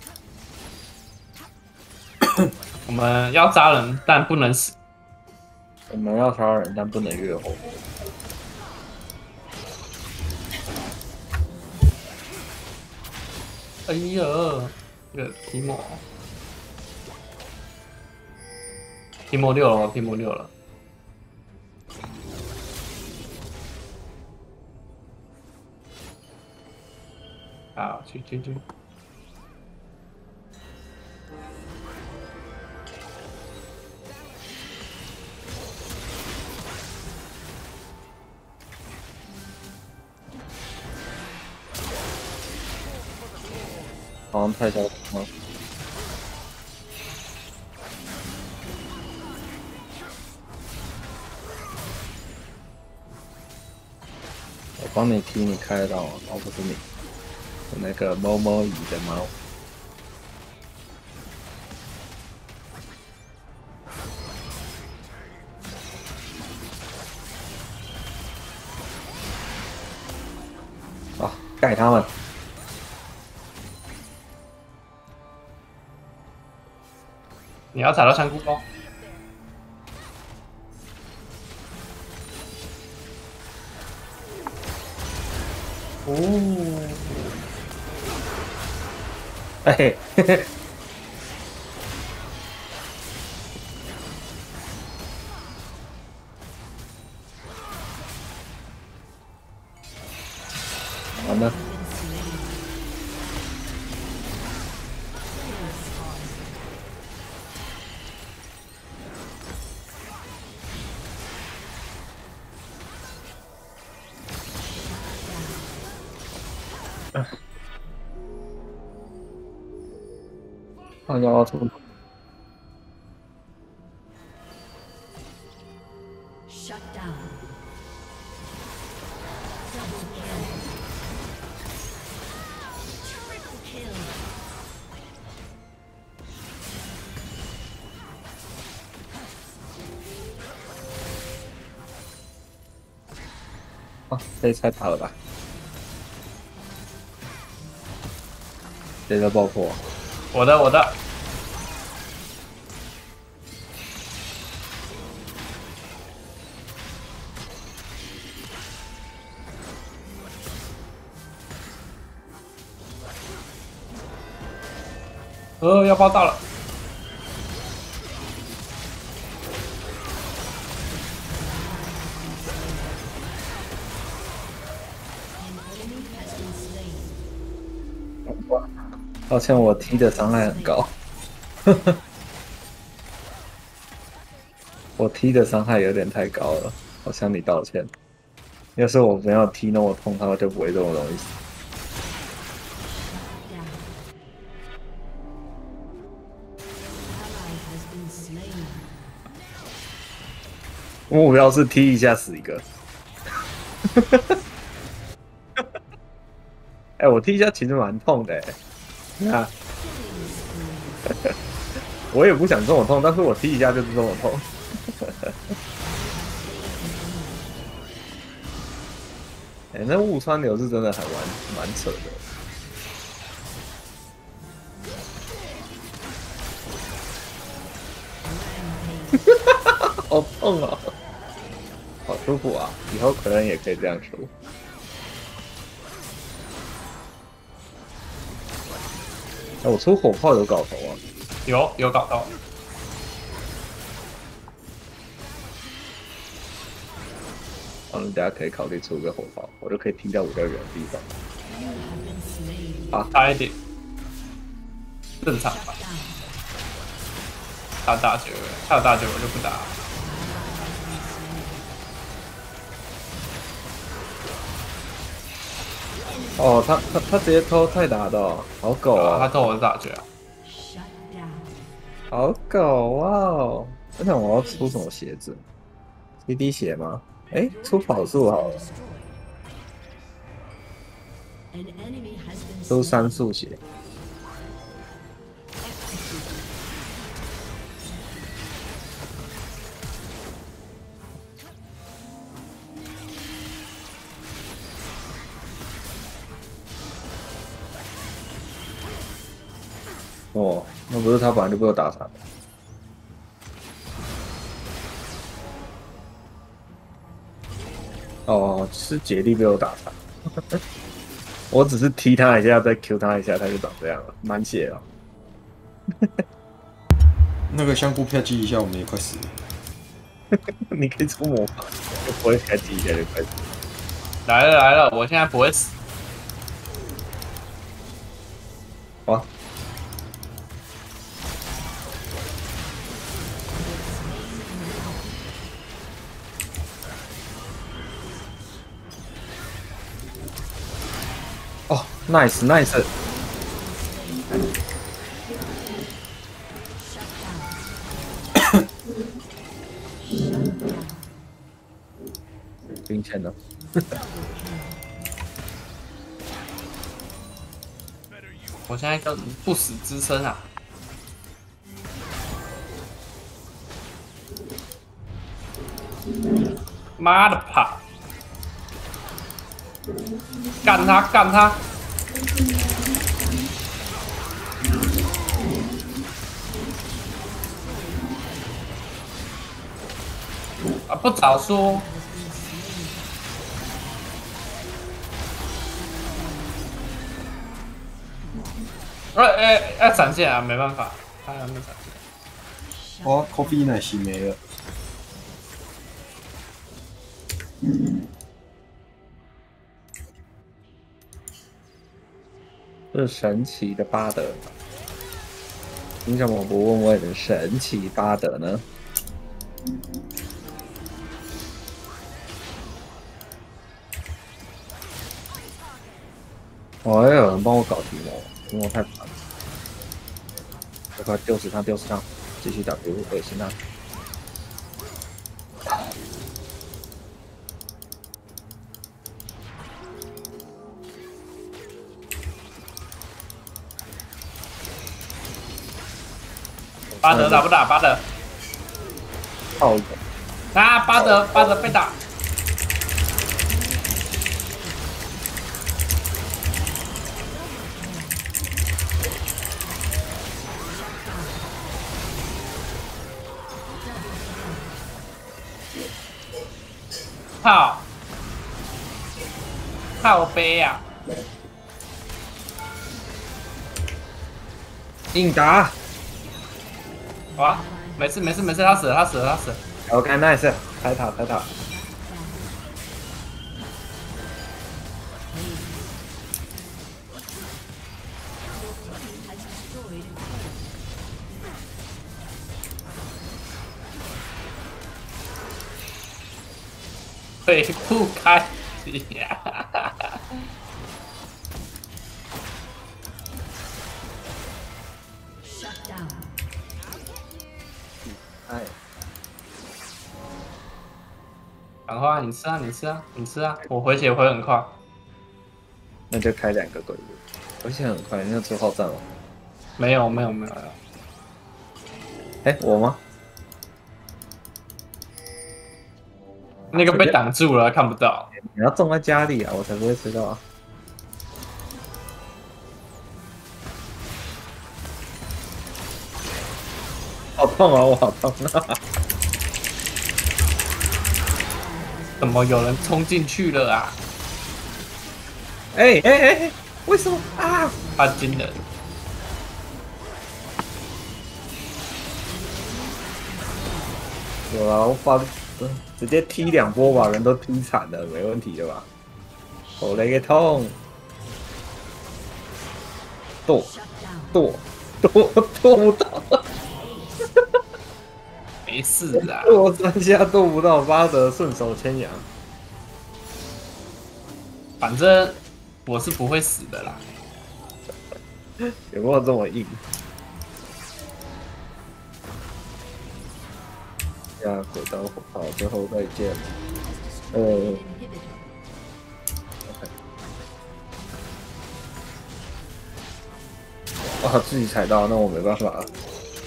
对，我们要杀人，但不能死。 我们要杀人，但不能越火。 哎呀，这个提莫，提莫六了，提莫六了。好，去去去。 好像太小了。我帮你踢，你开得到，哦，不是你，是那个猫猫椅的猫。啊，盖他们！ 你要踩到香菇包。哦， 哎嘿嘿嘿，完了。好像要出。 Shut down. Double kill. Triple kill. 啊，可以拆塔了吧？谁在爆破？ 我的我的。呃，要爆炸了！ 抱歉，我踢的伤害很高。我踢的伤害有点太高了，我向你道歉。要是我没有踢那么痛，他就不会这么容易死。我目标是踢一下死一个。哎、欸，我踢一下其实蛮痛的、欸，你看，我也不想这么痛，但是我踢一下就是这么痛。哎、欸，那雾川流是真的还蛮蛮扯的。好痛啊！好舒服啊！以后可能也可以这样出。哎、欸，我出火炮有搞头啊！ 有有搞到。 哦，你等下可以考虑出个火炮，我就可以踢到比较远的地方。啊， 差一点，正常吧。他大绝，他有大绝我就不打。 哦，他他他直接偷泰达的、哦，好狗啊、哦！ 他偷我的大绝啊！ 好狗哇哦！我想我要出什么鞋子 ？C D 鞋吗？哎、欸，出跑速好了，出三速鞋。 哦，那不是他本来就被我打残的。哦，是杰力被我打残。我只是踢他一下，再 Q 他一下，他就长这样了，满血了。 那个香菇票击一下，我们也快死了。 你可以出魔法，就不会开击一下就快死。 来了来了，我现在不会死。 哇！哦 ，nice nice。金钱呢？ 我现在个不死之身啊！妈的跑！干他干他！啊，不早说！呃呃要闪现啊，没办法，他还没闪现。 哇 ，Coffee 奶洗没了。 这是神奇的巴德，凭什么不问问神奇巴德呢？哦，要有人帮我搞提莫，提莫太烦了。我快丢死他，丢死他！继续打 Q， 恶心他！ 巴德打不打？巴德， 靠！ 啊，巴德巴德被打。靠！靠背呀、啊！ 硬打！ 哇，没事没事没事，他死了他死了他死了。 OK nice， 抬塔抬塔。 腿不开呀！ 哎， 赶快啊，你吃啊你吃啊你吃啊！我回血回很快。 那就开两个鬼物，而且很快，你要出好战了。 没有没有没有。 哎，我吗？ 那个被挡住了，看不到。 你要种在家里啊，我才不会知道啊。好痛啊！我好痛啊！ 怎么有人冲进去了啊？ 哎哎哎！为什么啊？ 他惊人！ 有啊，我把直接踢两波把人都踢惨了，没问题的吧？我那个痛，剁剁剁剁不到， 没事啊， 剁三下剁不到，巴德顺手牵羊。 反正我是不会死的啦。 有没有这么硬？呀，鬼刀火炮，最后再见。呃。哇，自己踩到，那我没办法了。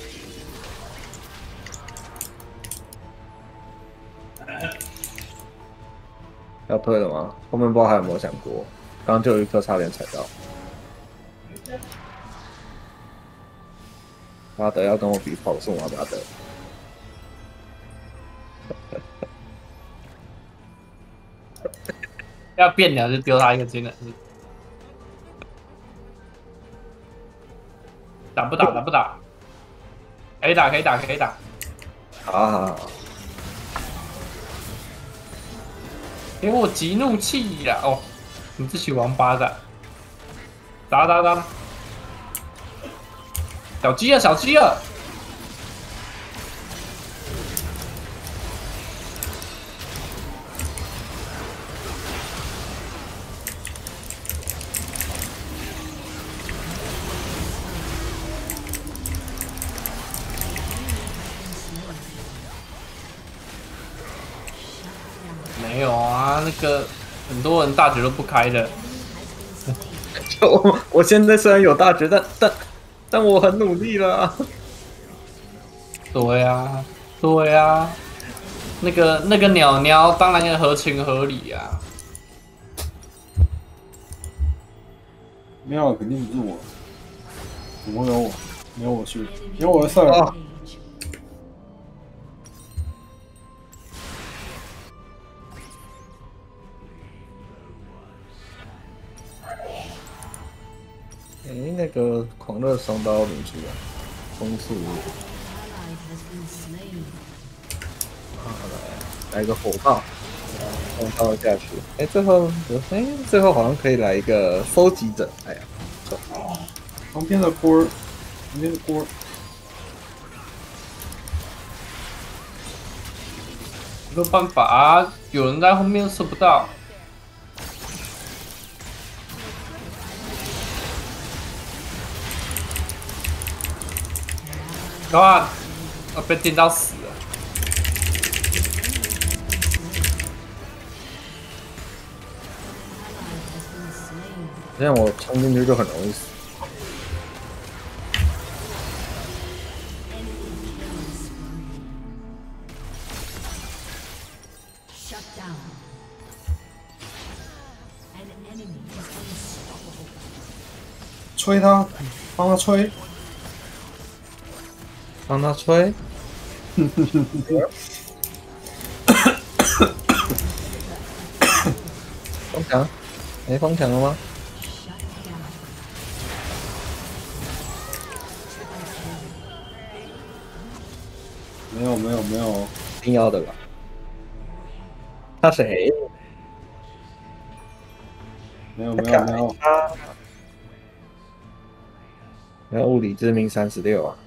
要退了吗？后面不知道还有没有想过，刚刚就有一颗差点踩到。 马德要跟我比跑速吗？马德。 要变鸟就丢他一个技能，打不打？打不打？可以打，可以打，可以打。 好好好， 给我极怒气呀！哦，你这群王八蛋！打打打！小鸡啊，小鸡啊！没有啊，那个很多人大绝都不开的。 就我现在虽然有大绝，但但但我很努力了、啊。 对啊，对啊，那个那个鸟鸟当然也合情合理啊。 没有，肯定不是我，怎么会有我？没有我去，有我的事儿。 啊哎、欸，那个狂热双刀名字啊，风速。啊，来来个火炮，双刀下去。哎、欸，最后，哎、欸，最后好像可以来一个收集者。哎呀，不错。 旁边的锅儿，旁边的锅儿。 没有办法啊，有人在后面射不到。哇！我被电到死了。 这样我冲进去就很容易死。 吹他，帮他吹。 帮他吹。疯墙，没疯墙了吗？ 没有没有没有， 一定要的吧？他谁？ 没有没有没有， 没有物理致命三十六啊！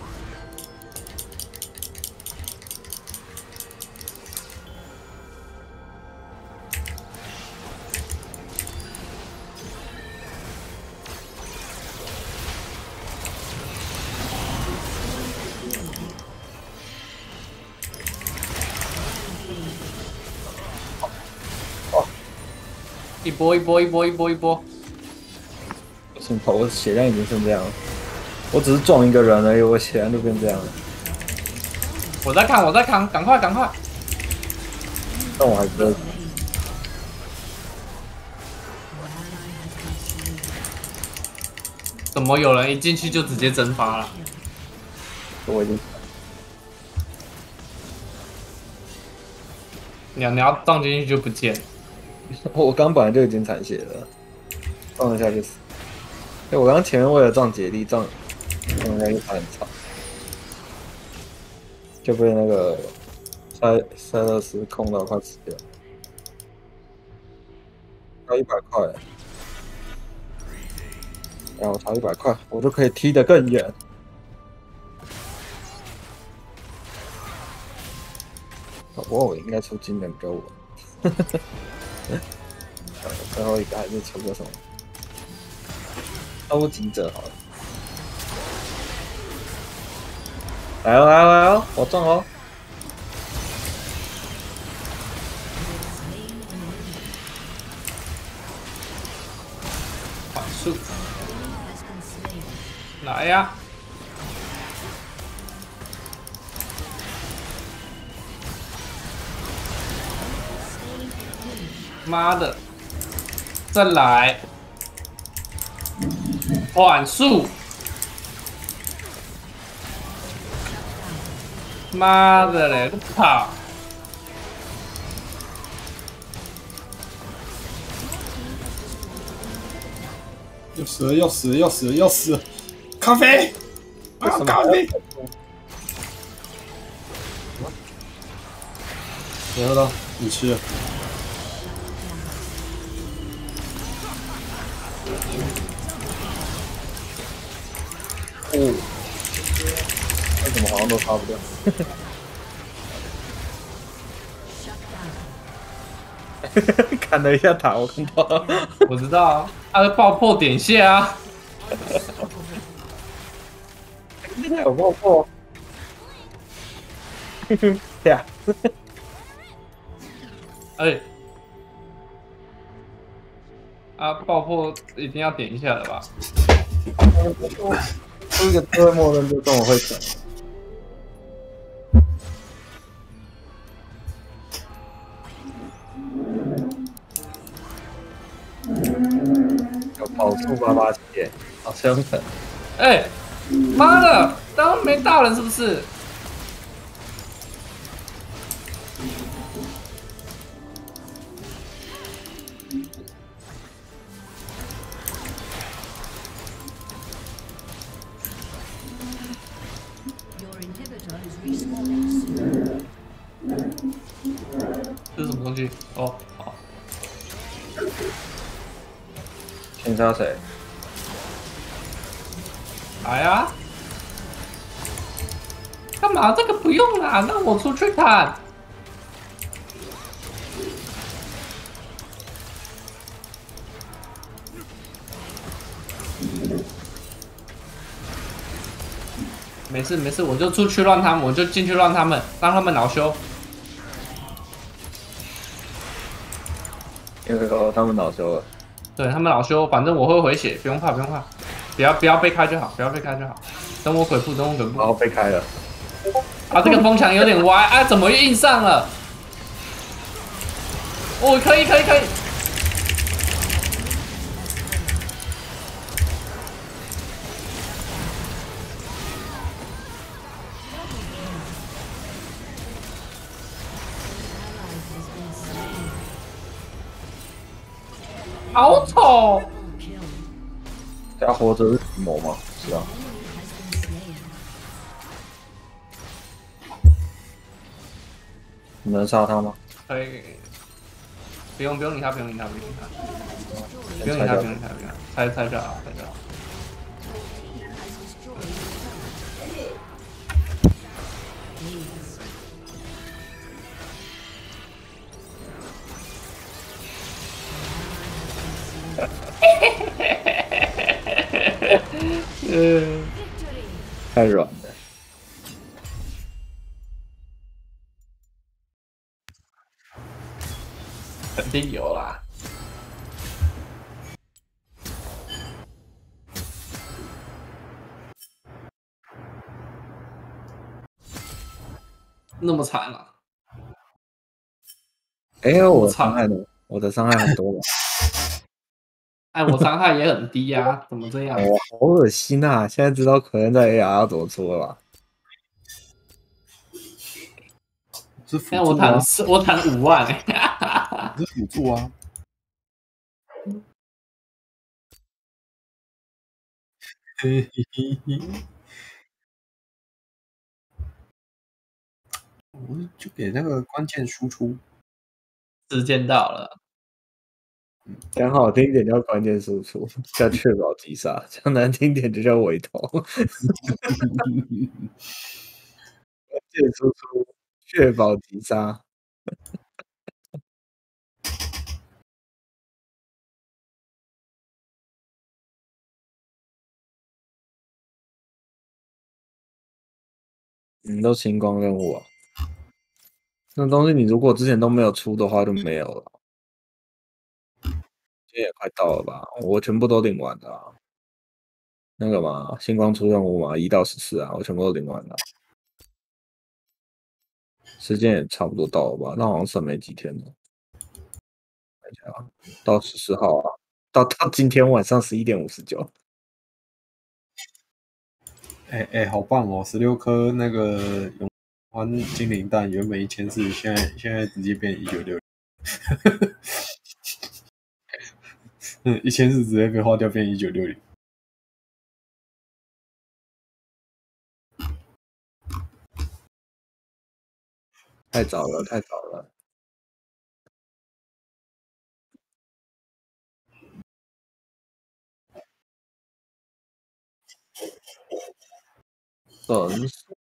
一波一波一波一波一波， 什么？我血量已经剩这样了，我只是撞一个人而已，我血量就变这样了。 我在看，我在看，赶快赶快！ 但我还是怎么有人一进去就直接蒸发了？ 我已经鸟鸟撞进去就不见了。 我刚本来就已经残血了，撞一下就死。哎，我刚前面为了撞杰力撞，撞一下就很吵，就被那个塞塞勒斯控到快死掉。要一百块，然后我差一百块，我就可以踢得更远。不过我应该出金能比较稳。最后一个还是出个什么收集者好了。来哦来哦来哦，我中哦！ 缓速，来呀！妈的，再来！缓速， 妈的嘞，不跑！ 要死了！要死了！要死了！要死了！咖啡，我要咖啡。没有了，你吃了。 哦，为什么好像都杀不掉？看了一下塔，我看到， 我知道啊，他会爆破点线啊。 现在有爆破。对呀。 哎，啊，爆破一定要点一下的吧？ 这个特默认就这么会整。有跑速八八七耶，好凶狠！ 哎，妈的，当没大人是不是？这是什么东西？哦，好。 先杀谁？ 来呀！干嘛？这个不用啦，让我出去砍。没事没事，我就出去乱他们，我就进去乱他们，让他们恼羞。 因为哦，他们恼羞了。 对他们恼羞，反正我会回血，不用怕不用怕，不要不要被开就好，不要被开就好。等我鬼步，等我鬼步。 然后被开了。 啊，这个风墙有点歪啊，怎么硬上了？哦，可以可以可以。好丑！ 他活着是阴谋吗？是啊。你能杀他吗？ 可以，不用不用理他，不用理他，不用理他，不用理他，不用理他，不用理他，猜猜就好，猜就好。呃， 太软了。 肯定有啦。那么惨啊！ 哎呀，我伤害呢？我的伤害很多吧？ 哎，我伤害也很低呀、啊，怎么这样？ 哇，好恶心啊！现在知道可能在 A R 要怎么出了吧？ 是辅但我助啊， 谈我谈五万哎、欸， 是辅助啊。嘿嘿嘿嘿，我就给那个关键输出。 时间到了。 讲好听一点叫关键输出，叫确保击杀；讲难听点就叫尾投。关键输出，确保击杀。嗯，都星光任务啊。那东西你如果之前都没有出的话，就没有了。今天也快到了吧？我全部都领完了、啊。那个嘛，星光出任务嘛，一到十四啊，我全部都领完了。时间也差不多到了吧？那好像剩没几天了。看一下啊，到十四号啊，到到今天晚上十一点五十九。 哎哎，好棒哦！十六颗那个永玩精灵蛋原本一千四，现在现在直接变一九六，嗯，一千四直接被花掉变一九六零。 太早了，太早了。神速